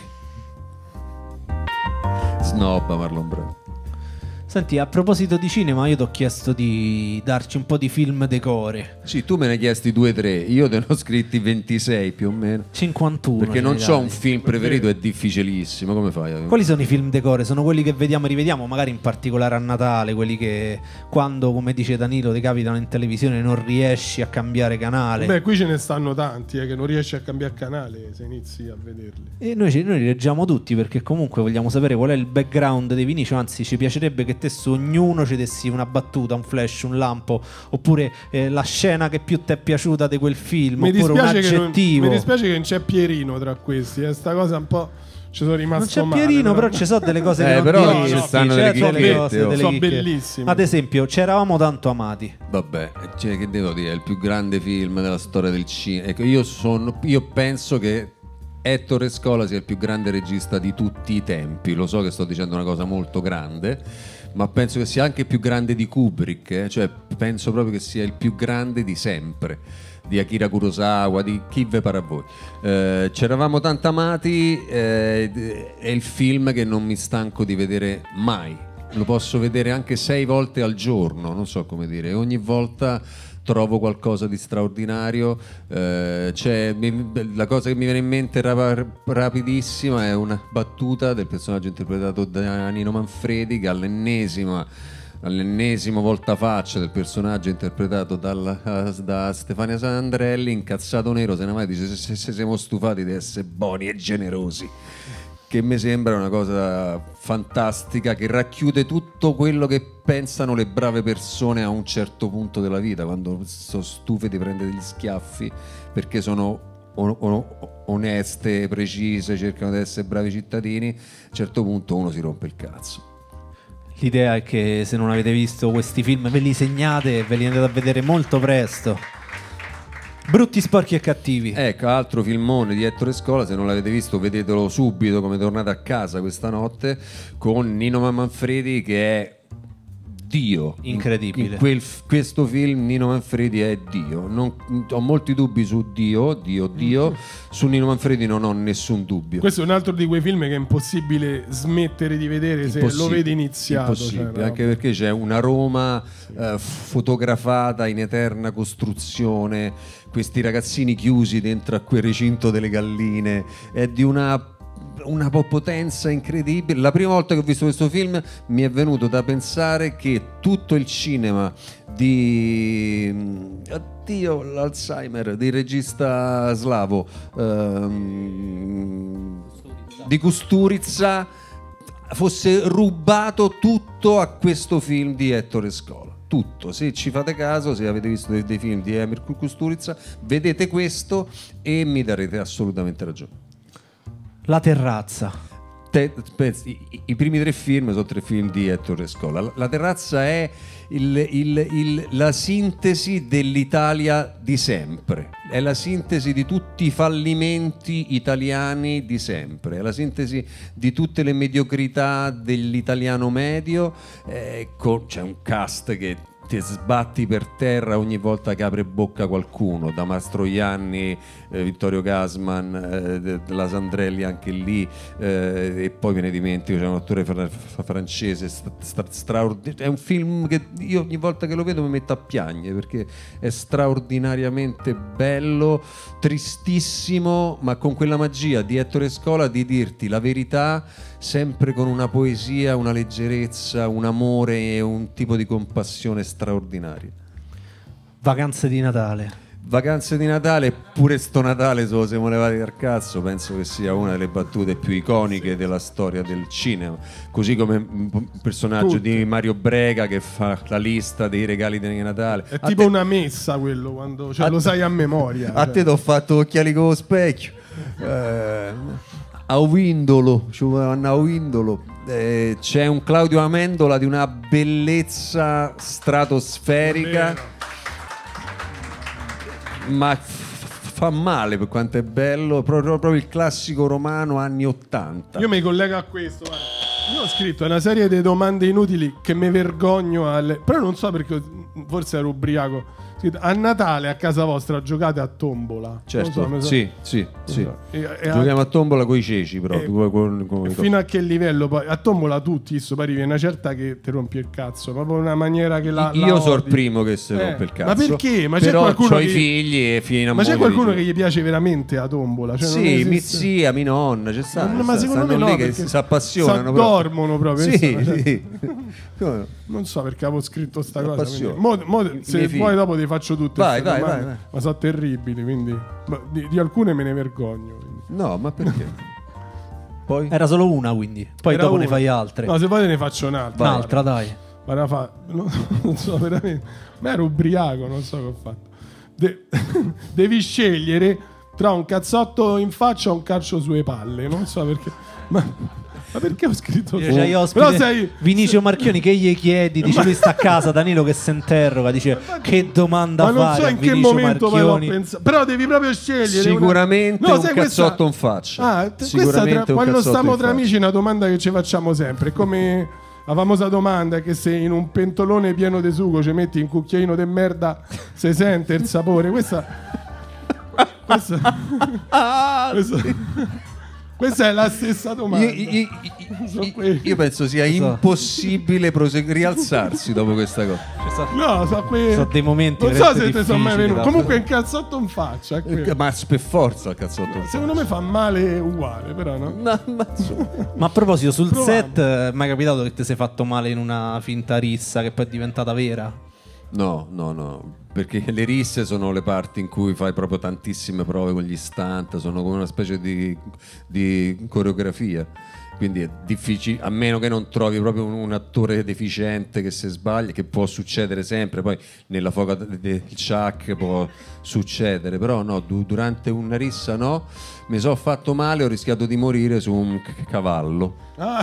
Snobba Marlon Brando. Senti, a proposito di cinema, io ti ho chiesto di darci un po' di film decore. Sì, tu me ne hai chiesti 2-3, io te ne ho scritti 26 più o meno. 51. Perché ce non ne c'ho dai. un film preferito, è difficilissimo. Come fai? Quali sono i film decore? Sono quelli che vediamo e rivediamo, magari in particolare a Natale, quelli che quando, come dice Danilo, ti capitano in televisione e non riesci a cambiare canale. Beh, qui ce ne stanno tanti che non riesci a cambiare canale se inizi a vederli. E noi li leggiamo tutti perché comunque vogliamo sapere qual è il background dei Vinicio, anzi ci piacerebbe che te su ognuno ci dessi una battuta, un flash, un lampo, oppure la scena che più ti è piaciuta di quel film, Mi oppure un aggettivo. mi dispiace che non c'è Pierino tra questi, sta cosa un po'... Ci sono Non rimasto c'è male. Pierino, però ci sono delle cose che non però diresti, ci stanno c'è delle delle cose, chicchette, delle sono chicche. bellissime. Ad esempio, C'eravamo tanto amati. Vabbè, cioè, che devo dire, è il più grande film della storia del cinema. Ecco, io penso che Ettore Scola sia il più grande regista di tutti i tempi. Lo so che sto dicendo una cosa molto grande, ma penso che sia anche più grande di Kubrick, cioè penso proprio che sia il più grande di sempre, di Akira Kurosawa, di chi ve pare a voi. C'eravamo tanto amati, è il film che non mi stanco di vedere mai. Lo posso vedere anche 6 volte al giorno, non so come dire, ogni volta trovo qualcosa di straordinario. La cosa che mi viene in mente rapidissima è una battuta del personaggio interpretato da Nino Manfredi che all'ennesima all'ennesimo voltafaccia del personaggio interpretato da Stefania Sandrelli, incazzato nero, se ne va e dice se siamo stufati di essere buoni e generosi, che mi sembra una cosa fantastica, che racchiude tutto quello che pensano le brave persone a un certo punto della vita, quando sono stufe di prendere degli schiaffi perché sono oneste, precise, cercano di essere bravi cittadini. A un certo punto uno si rompe il cazzo. L'idea è che se non avete visto questi film ve li segnate e ve li andate a vedere molto presto. Brutti, sporchi e cattivi. Ecco, altro filmone di Ettore Scola, se non l'avete visto vedetelo subito come tornate a casa questa notte, con Nino Manfredi che è Dio. Incredibile. Questo film Nino Manfredi è Dio. Ho molti dubbi su Dio. Su Nino Manfredi non ho nessun dubbio. Questo è un altro di quei film che è impossibile smettere di vedere se lo vedi iniziato. Impossibile, cioè, anche perché c'è una Roma fotografata in eterna costruzione, questi ragazzini chiusi dentro a quel recinto delle galline, è di una potenza incredibile. La prima volta che ho visto questo film mi è venuto da pensare che tutto il cinema di l'Alzheimer del regista slavo di Kusturica fosse rubato tutto a questo film di Ettore Scola. Tutto, se ci fate caso, se avete visto dei film di Emir Kusturica, vedete questo e mi darete assolutamente ragione. La terrazza. I primi 3 film sono 3 film di Ettore Scola. La terrazza è la sintesi dell'Italia di sempre, è la sintesi di tutti i fallimenti italiani di sempre, è la sintesi di tutte le mediocrità dell'italiano medio. C'è un cast che ti sbatti per terra ogni volta che apre bocca qualcuno, da Mastroianni, Vittorio Gassman, la Sandrelli anche lì, e poi me ne dimentico, c'è un attore francese straordinario. È un film che io ogni volta che lo vedo mi metto a piangere perché è straordinariamente bello, tristissimo, ma con quella magia di Ettore Scola di dirti la verità sempre con una poesia, una leggerezza, un amore e un tipo di compassione straordinario. Vacanze di Natale. Vacanze di Natale, pure sto Natale se lo siamo levati dal cazzo, penso che sia una delle battute più iconiche della storia del cinema, così come un personaggio di Mario Brega che fa la lista dei regali di Natale. È tipo una messa quello, quando lo sai a memoria. A te ti ho fatto occhiali con lo specchio. A Windolo, c'è un Claudio Amendola di una bellezza stratosferica, ma fa male per quanto è bello, proprio il classico romano anni 80. Io mi collego a questo, guarda. Io ho scritto una serie di domande inutili che mi vergogno però non so perché, forse ero ubriaco. A Natale a casa vostra giocate a tombola? Certo, sì. Giochiamo a tombola con i ceci proprio. Fino a che livello poi? A tombola tutti, poi arrivi una certa che ti rompi il cazzo, proprio una maniera che io sono il primo che si rompe il cazzo. Ma perché? Ma però c'è qualcuno i figli e fino a ma c'è qualcuno che gli piace veramente a tombola? Cioè, sì, mia zia, mia nonna, c'è stato. Ma secondo me no, lì che si appassionano. Dormono proprio. Sì. Non so perché avevo scritto sta cosa. Se figli. vuoi dopo ti faccio tutte. Vai. Ma sono terribili, quindi di alcune me ne vergogno. Quindi. No, ma perché? Poi? Era solo una, quindi. Poi dopo ne fai altre. No, se poi te ne faccio un'altra. Un'altra, dai. Non so veramente. Ma ero ubriaco, non so che ho fatto. Devi scegliere tra un cazzotto in faccia o un calcio sulle palle. Non so perché. Ma perché ho scritto c'hai ospite Vinicio Marchioni che gli chiedi, dice lui sta a casa, Danilo che si interroga, dice che domanda fare. Ma non so in che momento poi l'ho pensato. Però devi proprio scegliere. Sicuramente un cazzotto in faccia. Quando stiamo tra amici è una domanda che ci facciamo sempre. È come la famosa domanda che se in un pentolone pieno di sugo ci metti un cucchiaino di merda si sente il sapore. Questa Questa è la stessa domanda. Io penso sia impossibile rialzarsi dopo questa cosa. No, sono dei momenti non so se ti sono mai difficili, venuti. da- Comunque il cazzotto in faccia. Ma per forza il cazzotto. Secondo me fa male uguale, però no? Ma a proposito, sul Proviamo. set è mai capitato che ti sei fatto male in una finta rissa che poi è diventata vera? No, perché le risse sono le parti in cui fai proprio tantissime prove con gli stunt, sono come una specie di coreografia. Quindi è difficile, a meno che non trovi proprio un attore deficiente che se sbaglia, che può succedere sempre, poi nella foga del Chuck può succedere, però no, durante una rissa no, mi sono fatto male, ho rischiato di morire su un cavallo.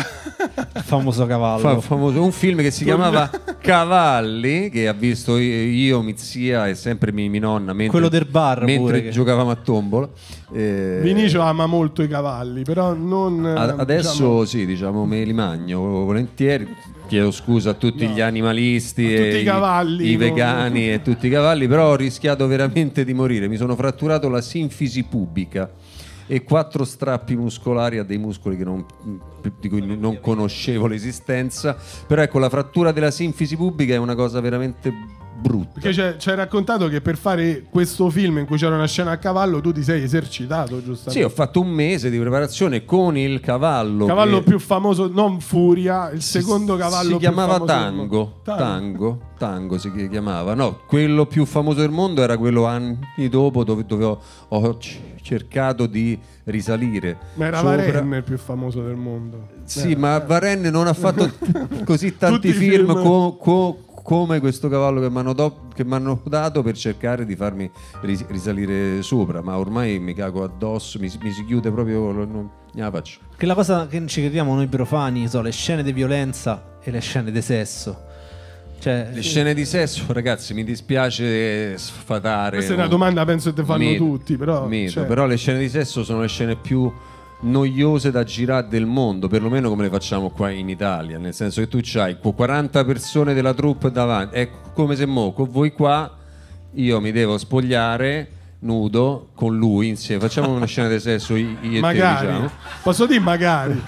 Il famoso cavallo. Famoso, un film che si chiamava Cavalli, che ha visto io, mia zia e sempre mia nonna mentre, Quello del bar mentre pure che- giocavamo a tombola. Vinicio ama molto i cavalli, però non... Adesso diciamo, sì, diciamo me li mangio volentieri. Chiedo scusa a tutti gli animalisti, A tutti e i cavalli, i no? vegani e tutti i cavalli, però ho rischiato veramente di morire. Mi sono fratturato la sinfisi pubica e 4 strappi muscolari a dei muscoli di cui non conoscevo l'esistenza. Però ecco, la frattura della sinfisi pubica è una cosa veramente brutta. Perché ci hai raccontato che per fare questo film in cui c'era una scena a cavallo tu ti sei esercitato, giustamente? Sì, ho fatto un mese di preparazione con il cavallo. Il cavallo che più famoso, non Furia, il secondo cavallo si più chiamava famoso del mondo. Tango si chiamava. No, quello più famoso del mondo era quello anni dopo dove ho cercato di risalire. Ma era sopra. Varenne il più famoso del mondo. Sì, ma Varenne non ha fatto così tanti Tutti i film, film. come questo cavallo che mi hanno dato per cercare di farmi risalire sopra, ma ormai mi cago addosso, mi si chiude proprio, non la faccio. Che la cosa che ci crediamo noi profani sono le scene di violenza e le scene di sesso. Cioè, Le scene di sesso, ragazzi, mi dispiace sfatare. Questa è una domanda, penso che te fanno Mito, tutti, però... mito, cioè, però le scene di sesso sono le scene più noiose da girare del mondo, perlomeno come le facciamo qua in Italia, nel senso che tu c'hai 40 persone della troupe davanti, è come se con voi qua io mi devo spogliare nudo con lui insieme, facciamo una scena di sesso io e magari, te, diciamo. posso dire magari.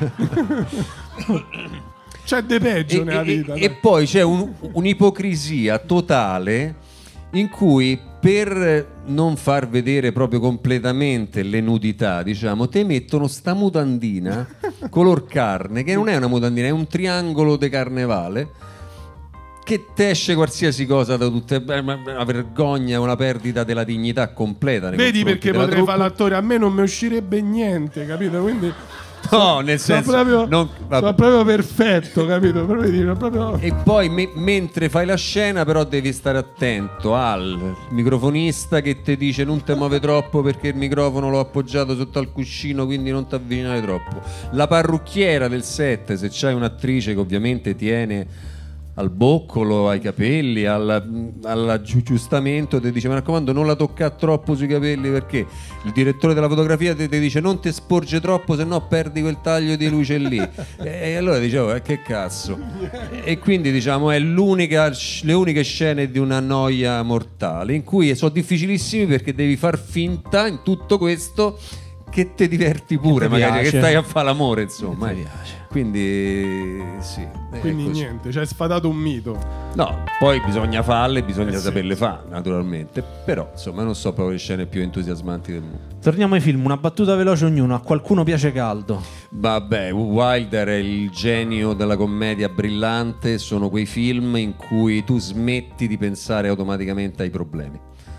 C'è de peggio nella vita. E poi c'è un'ipocrisia totale in cui, per non far vedere proprio completamente le nudità, diciamo, te mettono sta mutandina color carne, che non è una mutandina, è un triangolo de carnevale, che te esce qualsiasi cosa da tutte, una vergogna, una perdita della dignità completa. nei Vedi confronti perché della potrei troupe. fare l'attore, a me non mi uscirebbe niente, capito? Quindi No, nel senso sono vabbè. proprio perfetto, capito? Proprio dire, proprio... E poi mentre fai la scena però devi stare attento al microfonista che ti dice non ti muove troppo perché il microfono l'ho appoggiato sotto al cuscino, quindi non ti avvicinare troppo. La parrucchiera del set, se c'hai un'attrice che ovviamente tiene al boccolo, ai capelli, all'aggiustamento, ti dice mi raccomando non la toccare troppo sui capelli, perché il direttore della fotografia ti dice non ti sporge troppo se no perdi quel taglio di luce lì. E allora dicevo che cazzo. E quindi diciamo è le uniche scene di una noia mortale in cui sono difficilissimi perché devi far finta in tutto questo che ti diverti pure, Che ti magari piace. che stai a fare l'amore, insomma. Che ti piace. Quindi sì, è Quindi così. niente, ci hai sfatato un mito. No, poi bisogna farle, bisogna sì, saperle fare, naturalmente. Però, insomma, non so proprio le scene più entusiasmanti del mondo. torniamo ai film, una battuta veloce ognuno. A qualcuno piace caldo? Vabbè, Wilder è il genio della commedia brillante, sono quei film in cui tu smetti di pensare automaticamente ai problemi.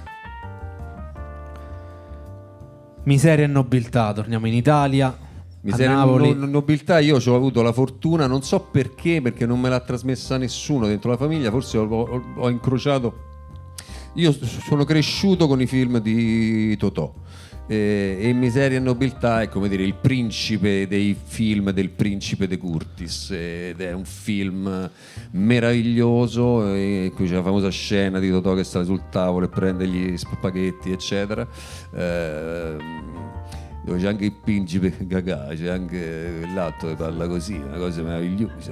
Miseria e nobiltà, torniamo in Italia. Miseria a Napoli. e nobiltà, io ci ho avuto la fortuna, non so perché non me l'ha trasmessa nessuno dentro la famiglia, forse ho incrociato. Io sono cresciuto con i film di Totò e Miseria e nobiltà è come dire il principe dei film del principe De Curtis, ed è un film meraviglioso in cui c'è la famosa scena di Totò che sta sul tavolo e prende gli spaghetti eccetera, dove c'è anche il principe Gagà, c'è anche l'altro che parla così, una cosa meravigliosa.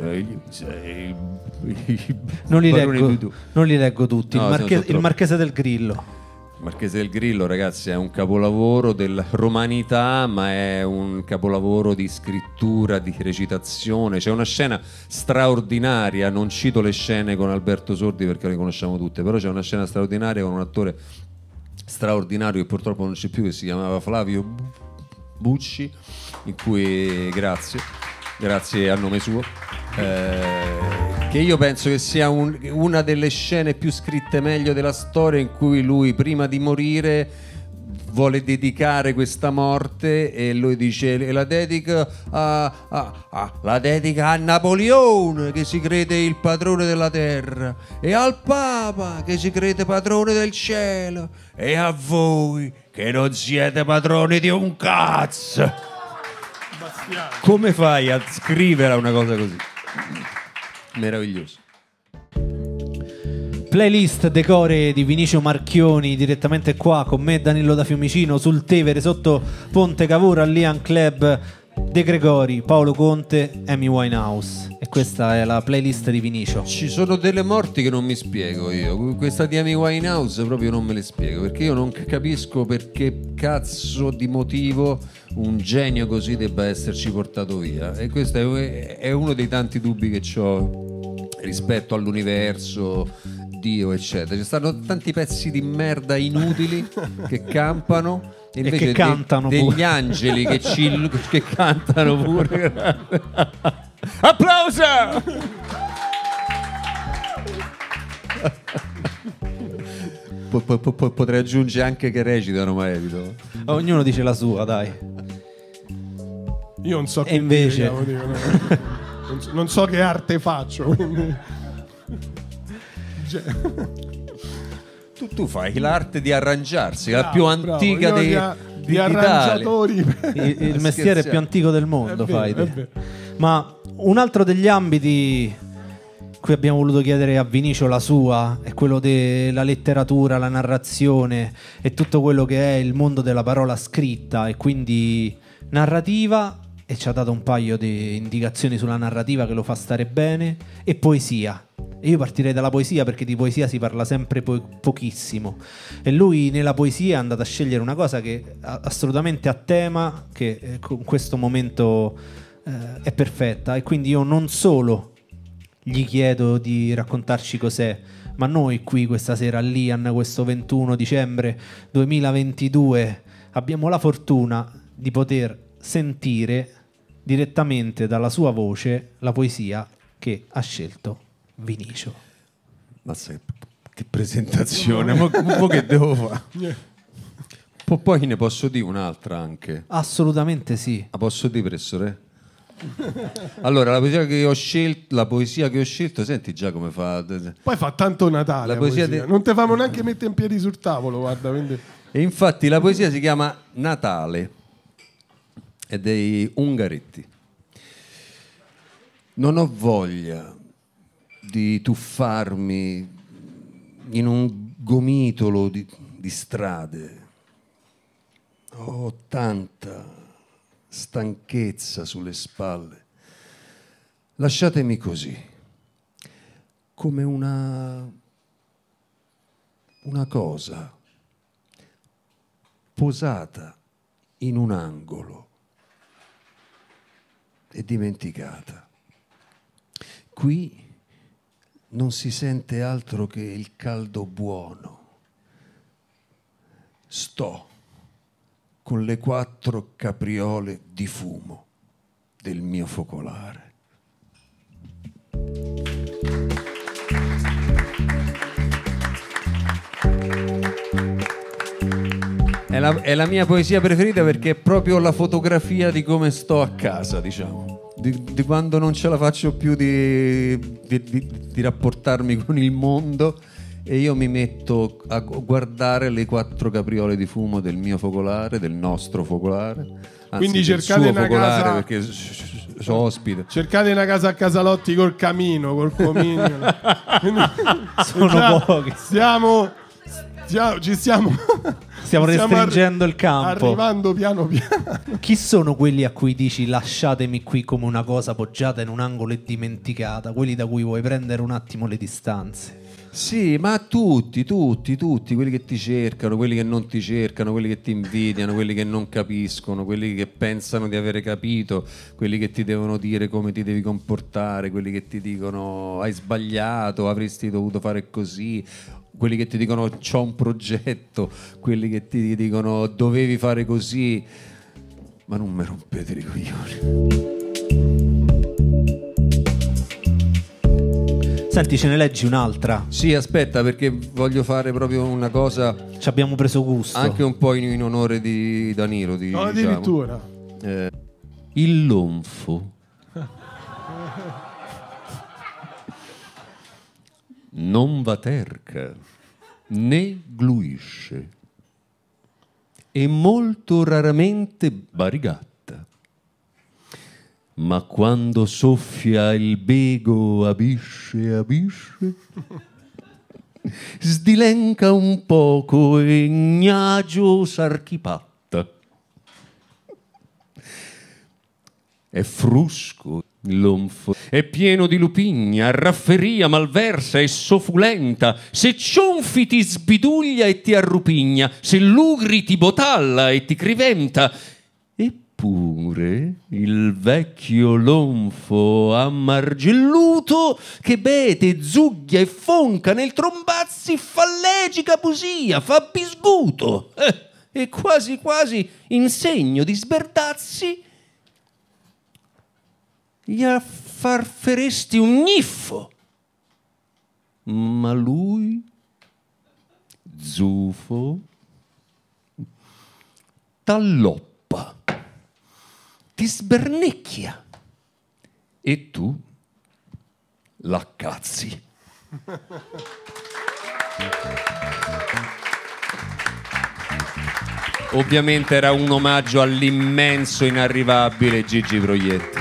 Non li Barone leggo, Dudù. non li leggo tutti. No, Il sono troppo. Marchese del Grillo. Marchese del Grillo, ragazzi, è un capolavoro della romanità, ma è un capolavoro di scrittura, di recitazione. C'è una scena straordinaria, non cito le scene con Alberto Sordi perché le conosciamo tutte, però c'è una scena straordinaria con un attore straordinario che purtroppo non c'è più, che si chiamava Flavio Bucci, in cui, grazie a nome suo, che io penso che sia una delle scene più scritte meglio della storia, in cui lui prima di morire vuole dedicare questa morte e lui dice e la dedica a Napoleone, che si crede il padrone della terra, e al Papa, che si crede padrone del cielo, e a voi che non siete padroni di un cazzo. Come fai a scrivere una cosa così? Meraviglioso. Playlist decore di Vinicio Marchioni, direttamente qua con me, Danilo da Fiumicino, sul Tevere, sotto Ponte Cavour, al Lian Club. De Gregori, Paolo Conte, Amy Winehouse. E questa è la playlist di Vinicio. Ci sono delle morti che non mi spiego io. Questa di Amy Winehouse proprio non me le spiego, perché io non capisco per che cazzo di motivo un genio così debba esserci portato via. E questo è uno dei tanti dubbi che ho rispetto all'universo, Dio, eccetera. Ci stanno tanti pezzi di merda inutili che campano e invece che cantano degli pure. angeli che cantano pure. Applauso! Potrei aggiungere anche che recitano, ma evito. Ognuno dice la sua, dai. Io non so E invece non so che arte faccio, quindi... Tu fai l'arte di arrangiarsi, la Bravo, più bravo. antica Io di di arrangiatori. il mestiere più antico del mondo, È vero, fai è te. vero. Ma un altro degli ambiti cui abbiamo voluto chiedere a Vinicio la sua è quello della letteratura, la narrazione e tutto quello che è il mondo della parola scritta, e quindi narrativa, e ci ha dato un paio di indicazioni sulla narrativa che lo fa stare bene, e poesia. E io partirei dalla poesia, perché di poesia si parla sempre pochissimo, e lui nella poesia è andato a scegliere una cosa che è assolutamente a tema, che con questo momento è perfetta. E quindi io non solo gli chiedo di raccontarci cos'è, ma noi qui questa sera all'Ian, questo 21 dicembre 2022, abbiamo la fortuna di poter sentire direttamente dalla sua voce la poesia che ha scelto Vinicio. Mazza, che presentazione, ma che devo fare? Poi ne posso dire un'altra anche. Assolutamente sì. La posso dire, professore? Allora, la poesia che ho scelto, senti già come fa. Poi fa tanto Natale La la poesia poesia. Non te famo neanche mettere in piedi sul tavolo, guarda, quindi... E infatti la poesia si chiama Natale, è dei Ungaretti. Non ho voglia di tuffarmi in un gomitolo di strade. Ho tanta stanchezza sulle spalle. Lasciatemi così, come una cosa posata in un angolo e dimenticata. Qui non si sente altro che il caldo buono. Sto con le 4 capriole di fumo del mio focolare. È la mia poesia preferita, perché è proprio la fotografia di come sto a casa, diciamo, di quando non ce la faccio più di rapportarmi con il mondo, e io mi metto a guardare le 4 capriole di fumo del mio focolare, del nostro focolare, anzi Quindi del cercate suo una focolare, casa... perché sono ospite. Cercate una casa a Casalotti col camino, col cominio. Sono pochi. Ci stiamo restringendo il campo. Arrivando piano piano. Chi sono quelli a cui dici lasciatemi qui come una cosa poggiata in un angolo e dimenticata? Quelli da cui vuoi prendere un attimo le distanze? Sì, ma tutti, quelli che ti cercano, quelli che non ti cercano, quelli che ti invidiano, quelli che non capiscono, quelli che pensano di avere capito, quelli che ti devono dire come ti devi comportare, quelli che ti dicono hai sbagliato, avresti dovuto fare così, quelli che ti dicono c'ho un progetto, quelli che ti dicono dovevi fare così, ma non mi rompete i coglioni. Senti, ce ne leggi un'altra? Sì, aspetta, perché voglio fare proprio una cosa. Ci abbiamo preso gusto. Anche un po' in onore di Danilo. No, addirittura. Il lonfo non va terca né gluisce e molto raramente varigatta. Ma quando soffia il bego abisce, sdilenca un poco e gnagio s'archipatta. È frusco il lonfo, è pieno di lupigna, rafferia malversa e sofulenta, se cionfi ti sbiduglia e ti arrupigna, se lugri ti botalla e ti criventa. Eppure il vecchio lonfo ammargelluto che bete, zugglia e fonca nel trombazzi fa legica poesia, fa bisguto e quasi quasi in segno di sberdazzi gli affarferesti un gniffo, ma lui zufo t'alloppa, ti sbernecchia e tu l'accazzi. Ovviamente era un omaggio all'immenso, inarrivabile Gigi Proietti.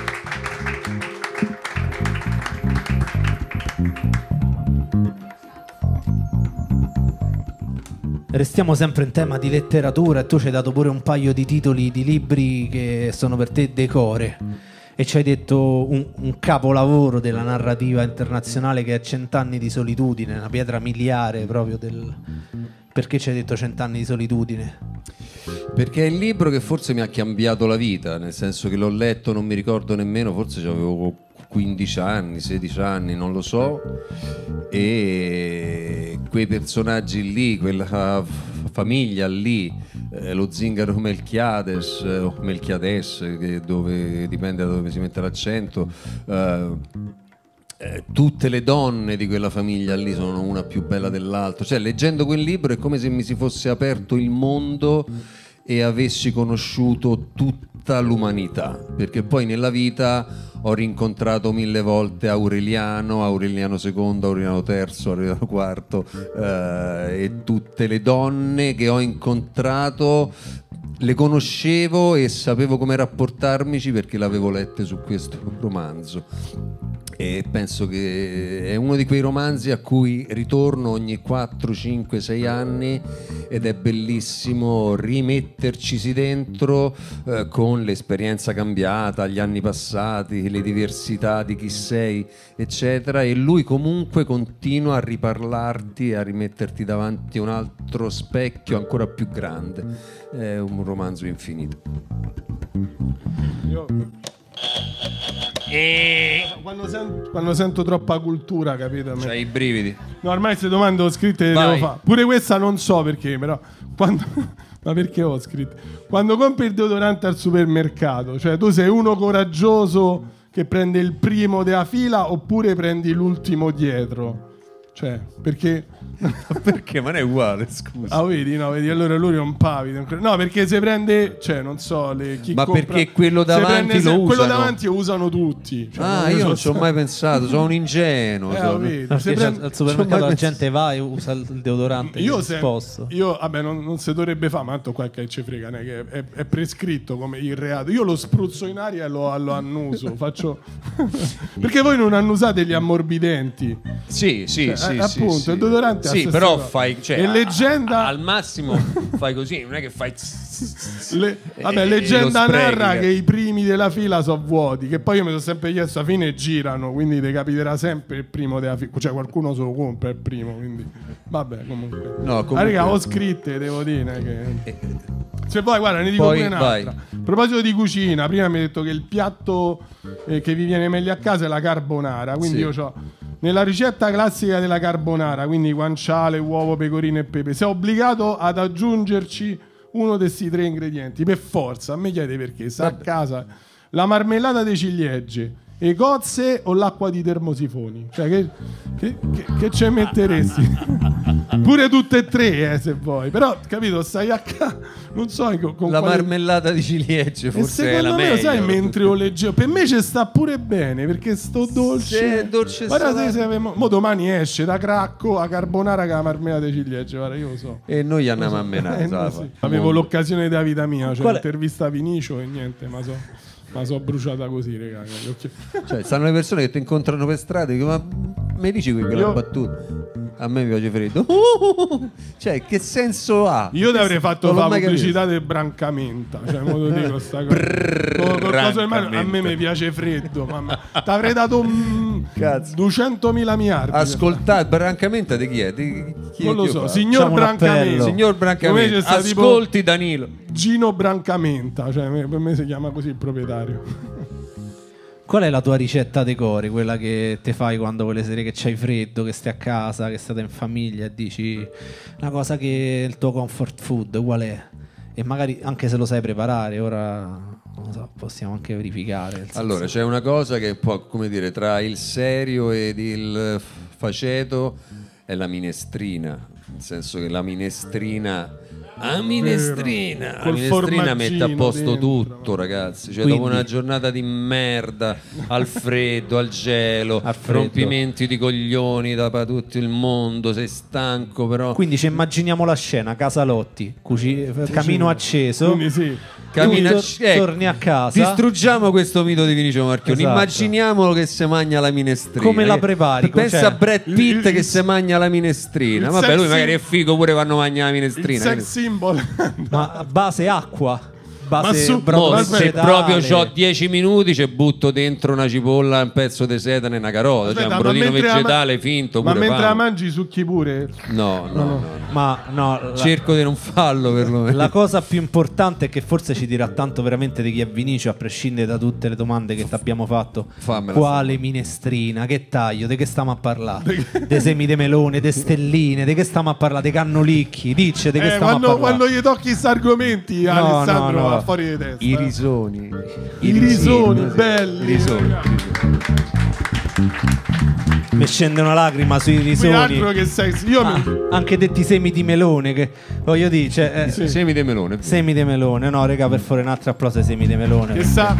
Restiamo sempre in tema di letteratura e tu ci hai dato pure un paio di titoli di libri che sono per te decore e ci hai detto un capolavoro della narrativa internazionale che è Cent'anni di solitudine, una pietra miliare proprio del... Perché ci hai detto Cent'anni di solitudine? Perché è il libro che forse mi ha cambiato la vita, nel senso che l'ho letto, non mi ricordo nemmeno, forse avevo 15 anni, 16 anni, non lo so, e quei personaggi lì, quella famiglia lì, lo zingaro Melchiades o Melchiades, dove dipende da dove si mette l'accento, tutte le donne di quella famiglia lì sono una più bella dell'altra, cioè leggendo quel libro è come se mi si fosse aperto il mondo e avessi conosciuto tutta l'umanità, perché poi nella vita ho rincontrato 1000 volte Aureliano II, Aureliano III, Aureliano IV, e tutte le donne che ho incontrato le conoscevo e sapevo come rapportarmici perché l'avevo lette su questo romanzo. E penso che è uno di quei romanzi a cui ritorno ogni 4, 5, 6 anni ed è bellissimo rimettercisi dentro con l'esperienza cambiata, gli anni passati, le diversità di chi sei, eccetera, e lui comunque continua a riparlarti, a rimetterti davanti a un altro specchio ancora più grande. È un romanzo infinito. Quando sento troppa cultura, capito? C'hai i brividi. No, ormai queste domande ho scritte le devo fare. Pure questa non so perché, però quando... Ma perché ho scritto? Quando compri il deodorante al supermercato, cioè tu sei uno coraggioso che prende il primo della fila oppure prendi l'ultimo dietro? Cioè, perché... Perché? Ma non è uguale, scusa. Ah, vedi? No, vedi, allora lui è un pavido. No, perché se prende... Cioè, non so, chi ma compra, perché quello davanti lo usano? Quello davanti lo usano tutti. Cioè, io non ci ho mai pensato, sono un ingenuo. Vedi, al supermercato la gente va e usa il deodorante. Io vabbè, non si dovrebbe fare, ma tanto qualche ci frega, né, che è prescritto come il reato. Io lo spruzzo in aria e lo annuso. Faccio... perché voi non annusate gli ammorbidenti? Sì, appunto, il deodorante la Sì, stessa però cosa. fai, cioè, E leggenda al massimo fai così, non è che fai vabbè, e leggenda lo sprechi, narra che- che i primi della fila sono vuoti, che poi io mi sono sempre chiesto, alla fine girano, quindi ti capiterà sempre il primo della fila, cioè qualcuno se lo compra il primo, quindi vabbè, comunque. No, comunque- Ah, raga, ho scritte, devo dire che... Se poi, guarda, ne dico Poi, pure un'altra. vai. A proposito di cucina, prima mi hai detto che il piatto che vi viene meglio a casa è la carbonara, quindi Sì. io ho nella ricetta classica della carbonara, quindi guanciale, uovo, pecorino e pepe, sei obbligato ad aggiungerci uno di questi 3 ingredienti, per forza. A me chiede perché, sta a casa la marmellata di ciliegie, le cozze o l'acqua di termosifoni, cioè che ci metteresti? Pure tutte e 3, se vuoi, però capito, stai a casa, non so con la quale... marmellata di ciliegie E forse è la secondo me, meglio. lo sai, mentre ho leggevo, per me ci sta pure bene, perché sto dolce. Sì, è dolce Guarda salato. se mo domani esce da cracco a carbonara che la marmellata di ciliegie, guarda, io lo so. E noi andiamo a menare. No, sì. Avevo l'occasione della vita mia, cioè Qual è- intervista a Vinicio e niente, ma so bruciata così, raga. Cioè, stanno le persone che ti incontrano per strada e dicono: ma mi dici qui quella Io- battuta? A me mi piace freddo. Cioè, che senso ha? Io ti avrei fatto Non l'ho la mai pubblicità del Brancamenta, cioè mo te dico sta cosa. Col coso in mano, a me mi piace freddo, mamma. Ti avrei dato Cazzo. 200.000 miliardi. Ascoltate, Brancamenta di chi è? Non lo so, fa? signor Facciamo un Brancamenta. appello. Signor Come Brancamenta, c'è sta tipo- ascolti Danilo. Gino Brancamenta, cioè per me si chiama così il proprietario. Qual è la tua ricetta decore? Quella che te fai quando quelle sere che c'hai freddo, che stai a casa, che state in famiglia e dici una cosa che è il tuo comfort food, qual è? E magari anche se lo sai preparare, ora non lo so, possiamo anche verificare. nel senso- Allora, c'è una cosa che è un po', come dire, tra il serio ed il faceto è la minestrina. Nel senso che la minestrina... La minestrina Col mette a formaggino posto dentro. tutto, ragazzi. Cioè, Quindi- dopo una giornata di merda, al freddo, al gelo, Al freddo. rompimenti di coglioni da tutto il mondo, sei stanco, però. Quindi ci immaginiamo la scena, Casalotti, camino acceso, Quindi sì. Cammina- tu torni a casa. Distruggiamo questo mito di Vinicio Marchioni. Esatto. Immaginiamolo che se mangia la minestrina. Come la prepari? Pensa Cioè, a Brad Pitt il- che se mangia la minestrina. il Vabbè, sex lui magari è symbol- figo pure quando mangia la Il minestrina. sex symbol. ma a base acqua, Ma base su- brodo Mo, ma se vegetale. proprio ho 10 minuti ci butto dentro una cipolla, un pezzo di sedane e una carota. Aspetta, cioè un ma brodino mentre la vegetale finto Ma pure mentre la famo. mangi succhi pure. No. Ma no, Cerco di non farlo perlomeno. la cosa più importante è che forse ci dirà tanto veramente di chi è Vinicio, a prescindere da tutte le domande che ti abbiamo fatto. Fammela Quale minestrina? Che taglio? Di che stiamo a parlare? Dei semi di melone, de stelline, di che stiamo a parlare? Dei cannolicchi? Dice di che stiamo a Quando, parlare? quando gli tocchi questi argomenti, No, Alessandro no. va fuori di testa. I risoni. I risoni belli. I risoni. Mi scende una lacrima sui Qui risoni. altro che sei. Io mi- Anche detti semi di melone, che voglio dire, cioè, Semi di melone. semi di melone. No, raga, per fare un altro applauso ai semi di melone. che sa.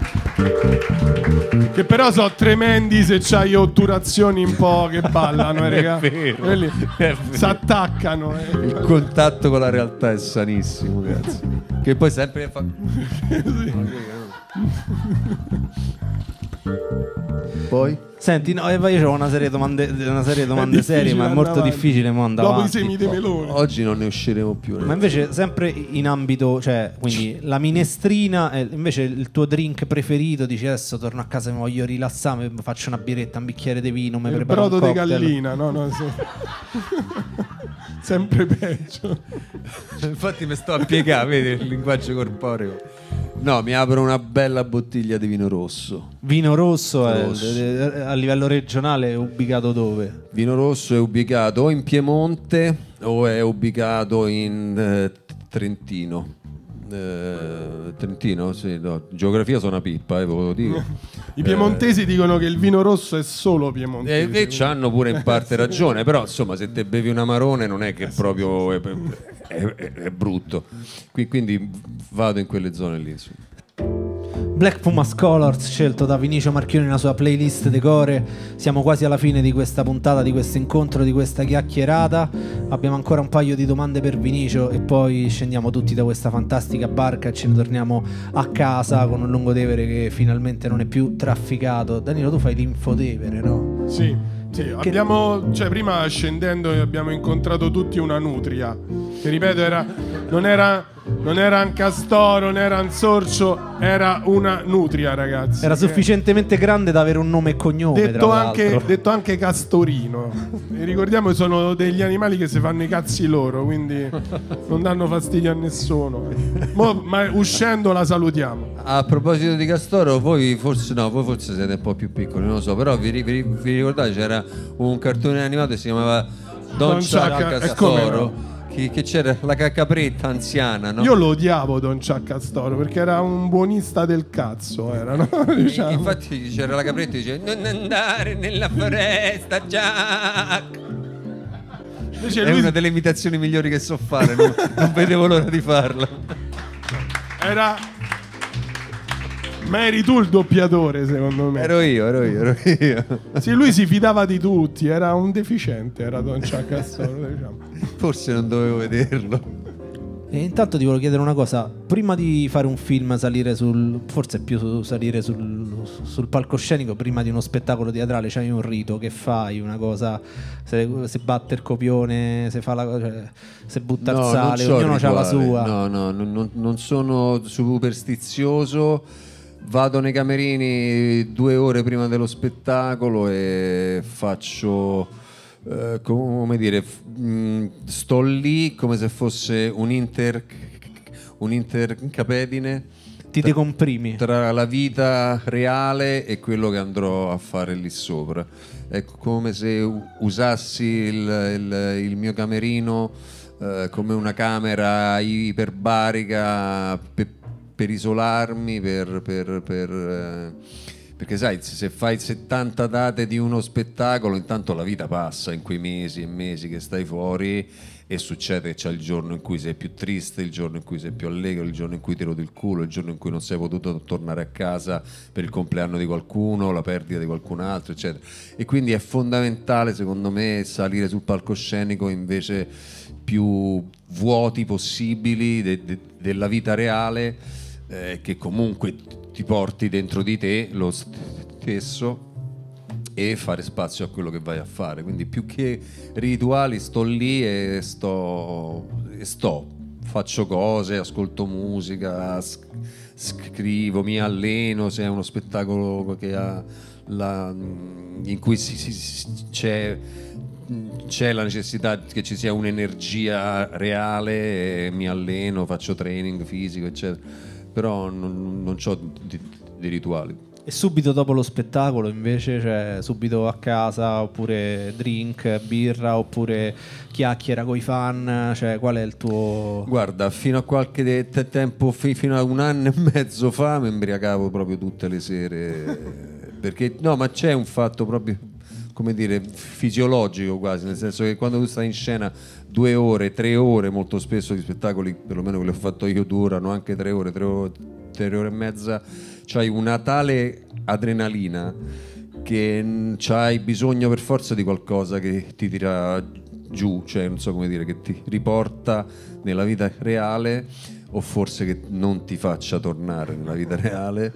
Che però so tremendi se c'hai otturazioni un po' che ballano, raga. vero, Quelli è vero. si attaccano. Il contatto con la realtà è sanissimo, cazzo. Che poi sempre fa. Poi? Senti, no, io ho una serie di domande, difficile serie, ma è andare molto avanti. difficile mo andare Dopo i avanti. semi di melone. Oggi non ne usciremo più. Ma invece sempre in ambito, cioè, quindi la minestrina è invece il tuo drink preferito, dici adesso torno a casa, mi voglio rilassare, mi faccio una biretta, un bicchiere di vino, mi Il preparo brodo un di cocktail. gallina, no, sempre peggio. Infatti mi sto a piegare, vedi il linguaggio corporeo. No, mi apro una bella bottiglia di vino rosso. Vino rosso, Rosso. a livello regionale è ubicato dove? Vino rosso è ubicato o in Piemonte o è ubicato in Trentino. Trentino, sì, no. Geografia sono una pippa, ve lo dico. I piemontesi dicono che il vino rosso è solo piemontese. E c'hanno pure in parte ragione, però insomma se te bevi un amarone non è che proprio è brutto. Quindi vado in quelle zone lì. Insomma. Black Pumas Colors, scelto da Vinicio Marchioni nella sua playlist decore. Siamo quasi alla fine di questa puntata, di questo incontro, di questa chiacchierata. Abbiamo ancora un paio di domande per Vinicio e poi scendiamo tutti da questa fantastica barca e ce ne torniamo a casa con un Lungotevere che finalmente non è più trafficato. Danilo, tu fai l'Infotevere, no? Sì. Sì, abbiamo, cioè prima scendendo abbiamo incontrato tutti una nutria, che ripeto non era un castoro, non era un sorcio, era una nutria, ragazzi. Era sufficientemente grande da avere un nome e cognome, detto anche castorino. E ricordiamo che sono degli animali che si fanno i cazzi loro, quindi non danno fastidio a nessuno. Ma uscendo la salutiamo. A proposito di Castoro, voi forse siete un po' più piccoli, non lo so, però vi ricordate c'era un cartone animato che si chiamava Don Chuck Castoro? Che c'era la capretta anziana, no? Io lo odiavo Don Chuck Castoro perché era un buonista del cazzo, era, no? Diciamo. Infatti c'era la capretta e diceva non andare nella foresta, Chuck. Invece è una delle imitazioni migliori che so fare, non vedevo l'ora di farla. Ma eri tu il doppiatore, secondo me. Ero io. Sì, lui si fidava di tutti, era un deficiente, era Don Chuck Castoro, diciamo. Forse non dovevo vederlo. E intanto ti volevo chiedere una cosa, prima di fare un film, salire sul palcoscenico, prima di uno spettacolo teatrale, c'hai un rito, che fai, una cosa, se batte il copione, se butta il sale, ognuno ha la sua. No, non sono superstizioso. Vado nei camerini 2 ore prima dello spettacolo e faccio, come dire, sto lì come se fosse un intercapedine. Ti decomprimi tra la vita reale e quello che andrò a fare lì sopra. È come se usassi il mio camerino come una camera iperbarica per isolarmi, perché sai, se fai 70 date di uno spettacolo, intanto la vita passa in quei mesi e mesi che stai fuori, e succede che c'è il giorno in cui sei più triste, il giorno in cui sei più allegro, il giorno in cui ti rodi il culo, il giorno in cui non sei potuto tornare a casa per il compleanno di qualcuno, la perdita di qualcun altro, eccetera. E quindi è fondamentale, secondo me, salire sul palcoscenico invece più vuoti possibili della vita reale, che comunque ti porti dentro di te lo stesso, e fare spazio a quello che vai a fare. Quindi più che rituali sto lì e faccio cose, ascolto musica, scrivo, mi alleno. Se è uno spettacolo che ha in cui c'è la necessità che ci sia un'energia reale, mi alleno, faccio training fisico, eccetera. Però non c'ho di rituali. E subito dopo lo spettacolo invece, cioè subito a casa, oppure drink, birra, oppure chiacchiera coi fan, cioè qual è il tuo... Guarda, fino a qualche tempo, fino a 1 anno e mezzo fa, mi imbriacavo proprio tutte le sere, perché no, ma c'è un fatto proprio, come dire, fisiologico quasi, nel senso che quando tu stai in scena 2 ore, 3 ore, molto spesso gli spettacoli, perlomeno quelli che ho fatto io, durano anche 3 ore e mezza, c'hai una tale adrenalina che c'hai bisogno per forza di qualcosa che ti tira giù, cioè non so come dire, che ti riporta nella vita reale, o forse che non ti faccia tornare nella vita reale,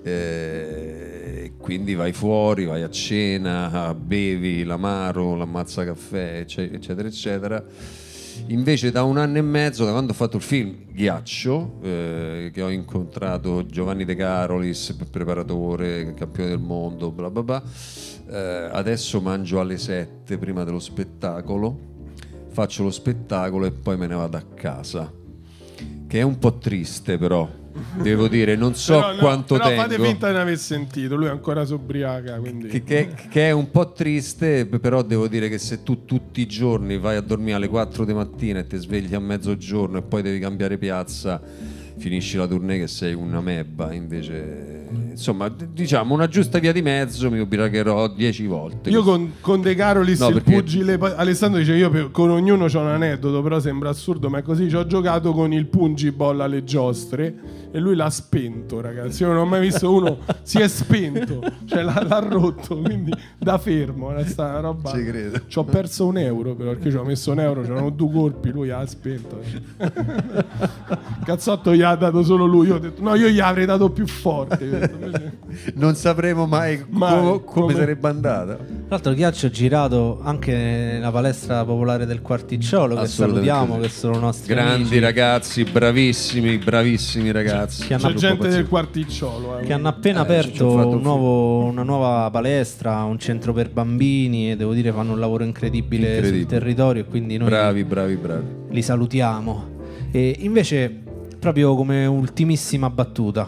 quindi vai fuori, vai a cena, bevi l'amaro, l'ammazza caffè, eccetera eccetera. Invece da 1 anno e mezzo, da quando ho fatto il film Ghiaccio, che ho incontrato Giovanni De Carolis, preparatore, campione del mondo, bla bla bla, adesso mangio alle 7 prima dello spettacolo, faccio lo spettacolo e poi me ne vado a casa, che è un po' triste, però devo dire, non so quanto però tengo. Fate finta di non aver sentito, lui è ancora s'ubriaca, quindi... che è un po' triste, però devo dire che se tu tutti i giorni vai a dormire alle 4 di mattina e ti svegli a mezzogiorno e poi devi cambiare piazza, finisci la tournée che sei una mebba. Invece, insomma, diciamo una giusta via di mezzo, mi ubriacherò 10 volte. Io con De Carolis, no, il perché... pugile, Alessandro dice io con ognuno c'ho un aneddoto, però sembra assurdo, ma è così. Ci ho giocato con il pungiball alle giostre e lui l'ha spento, ragazzi. Io non ho mai visto uno si è spento, cioè l'ha rotto, quindi da fermo. Sta una roba. Ci credo. Ci ho perso €1 perché ci ho messo €1, c'erano 2 colpi, lui ha spento. Cazzotto gli ha dato solo lui. Io ho detto no, io gli avrei dato più forte. Non sapremo mai come sarebbe andata. Tra l'altro Ghiaccio ha girato anche nella palestra popolare del Quarticciolo, che salutiamo, che sono nostri grandi amici, ragazzi, bravissimi, bravissimi ragazzi. C'è gente del Quarticciolo che hanno appena aperto una nuova palestra, un centro per bambini, e devo dire fanno un lavoro incredibile sul territorio, e quindi noi bravi li salutiamo. E invece, proprio come ultimissima battuta,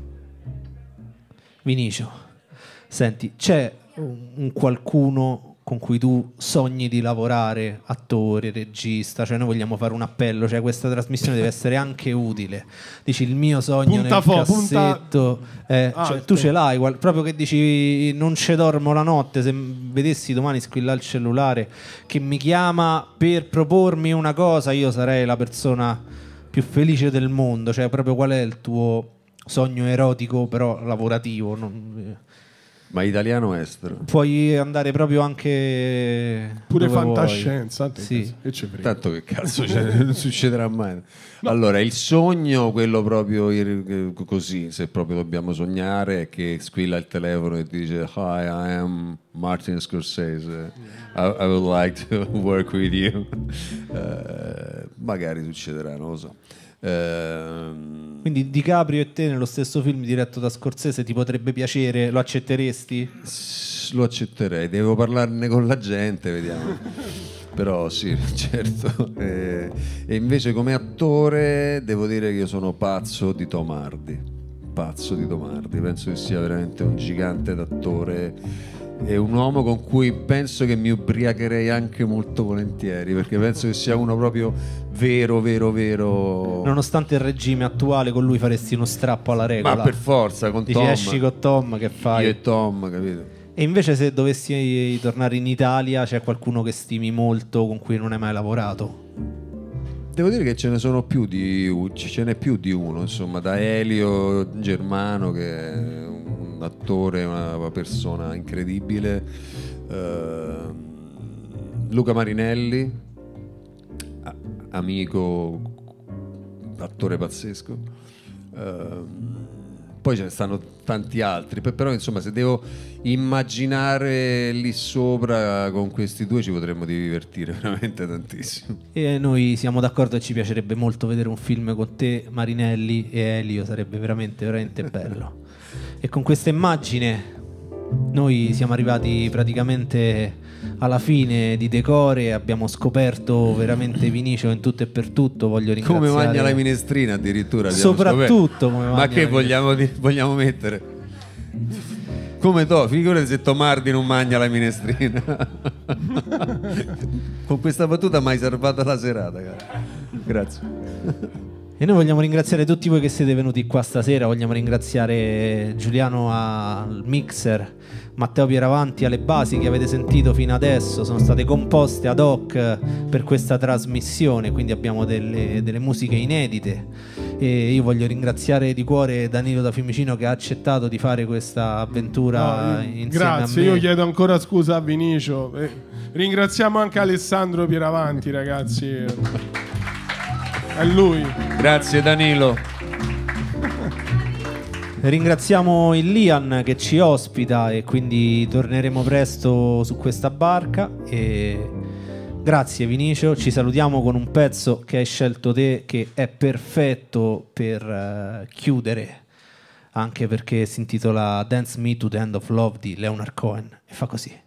Vinicio, senti, c'è un qualcuno con cui tu sogni di lavorare, attore, regista? Cioè noi vogliamo fare un appello, cioè questa trasmissione deve essere anche utile. Dici il mio sogno nel cassetto, cioè, tu ce l'hai, proprio che dici non ci dormo la notte, se vedessi domani squillare il cellulare che mi chiama per propormi una cosa, io sarei la persona più felice del mondo. Cioè proprio qual è il tuo sogno erotico però lavorativo? Ma italiano o estero? Puoi andare proprio anche pure fantascienza, sì. Tanto che cazzo, cioè, non succederà mai. No. Allora, il sogno, quello proprio così, se proprio dobbiamo sognare, è che squilla il telefono e ti dice "Hi, I am Martin Scorsese, I would like to work with you". Magari succederà, non lo so. Quindi DiCaprio e te nello stesso film diretto da Scorsese ti potrebbe piacere? Lo accetteresti? Lo accetterei, devo parlarne con la gente, vediamo. Però sì, certo. E invece come attore devo dire che io sono pazzo di Tom Hardy. Pazzo di Tom Hardy, penso che sia veramente un gigante d'attore. È un uomo con cui penso che mi ubriacherei anche molto volentieri, perché penso che sia uno proprio vero. Nonostante il regime attuale, con lui faresti uno strappo alla regola. Ma per forza, con Tom. Esci con Tom, che fai? Io e Tom, capito? E invece se dovessi tornare in Italia, c'è qualcuno che stimi molto, con cui non hai mai lavorato? Devo dire che ce n'è più di uno, insomma, da Elio Germano, che è un attore, una persona incredibile, Luca Marinelli, amico, attore pazzesco, poi ce ne stanno tanti altri, però insomma se devo immaginare lì sopra con questi due ci potremmo divertire veramente tantissimo. E noi siamo d'accordo e ci piacerebbe molto vedere un film con te, Marinelli e Elio, sarebbe veramente bello. E con questa immagine noi siamo arrivati praticamente alla fine di Decore, abbiamo scoperto veramente Vinicio in tutto e per tutto. Voglio ringraziare come mangia la minestrina addirittura, soprattutto come ma che vogliamo mettere come figurati se Tomardi non mangia la minestrina. Con questa battuta mai salvata la serata, cara. Grazie. E noi vogliamo ringraziare tutti voi che siete venuti qua stasera. Vogliamo ringraziare Giuliano al mixer, Matteo Pieravanti alle basi che avete sentito fino adesso. Sono state composte ad hoc per questa trasmissione, quindi abbiamo delle musiche inedite. E io voglio ringraziare di cuore Danilo da Fiumicino che ha accettato di fare questa avventura insieme grazie, a me. io chiedo ancora scusa a Vinicio. Ringraziamo anche Alessandro Pieravanti, ragazzi. È lui. Grazie Danilo. Ringraziamo il Lian che ci ospita e quindi torneremo presto su questa barca. E grazie Vinicio, ci salutiamo con un pezzo che hai scelto te, che è perfetto per chiudere, anche perché si intitola Dance Me to the End of Love di Leonard Cohen e fa così.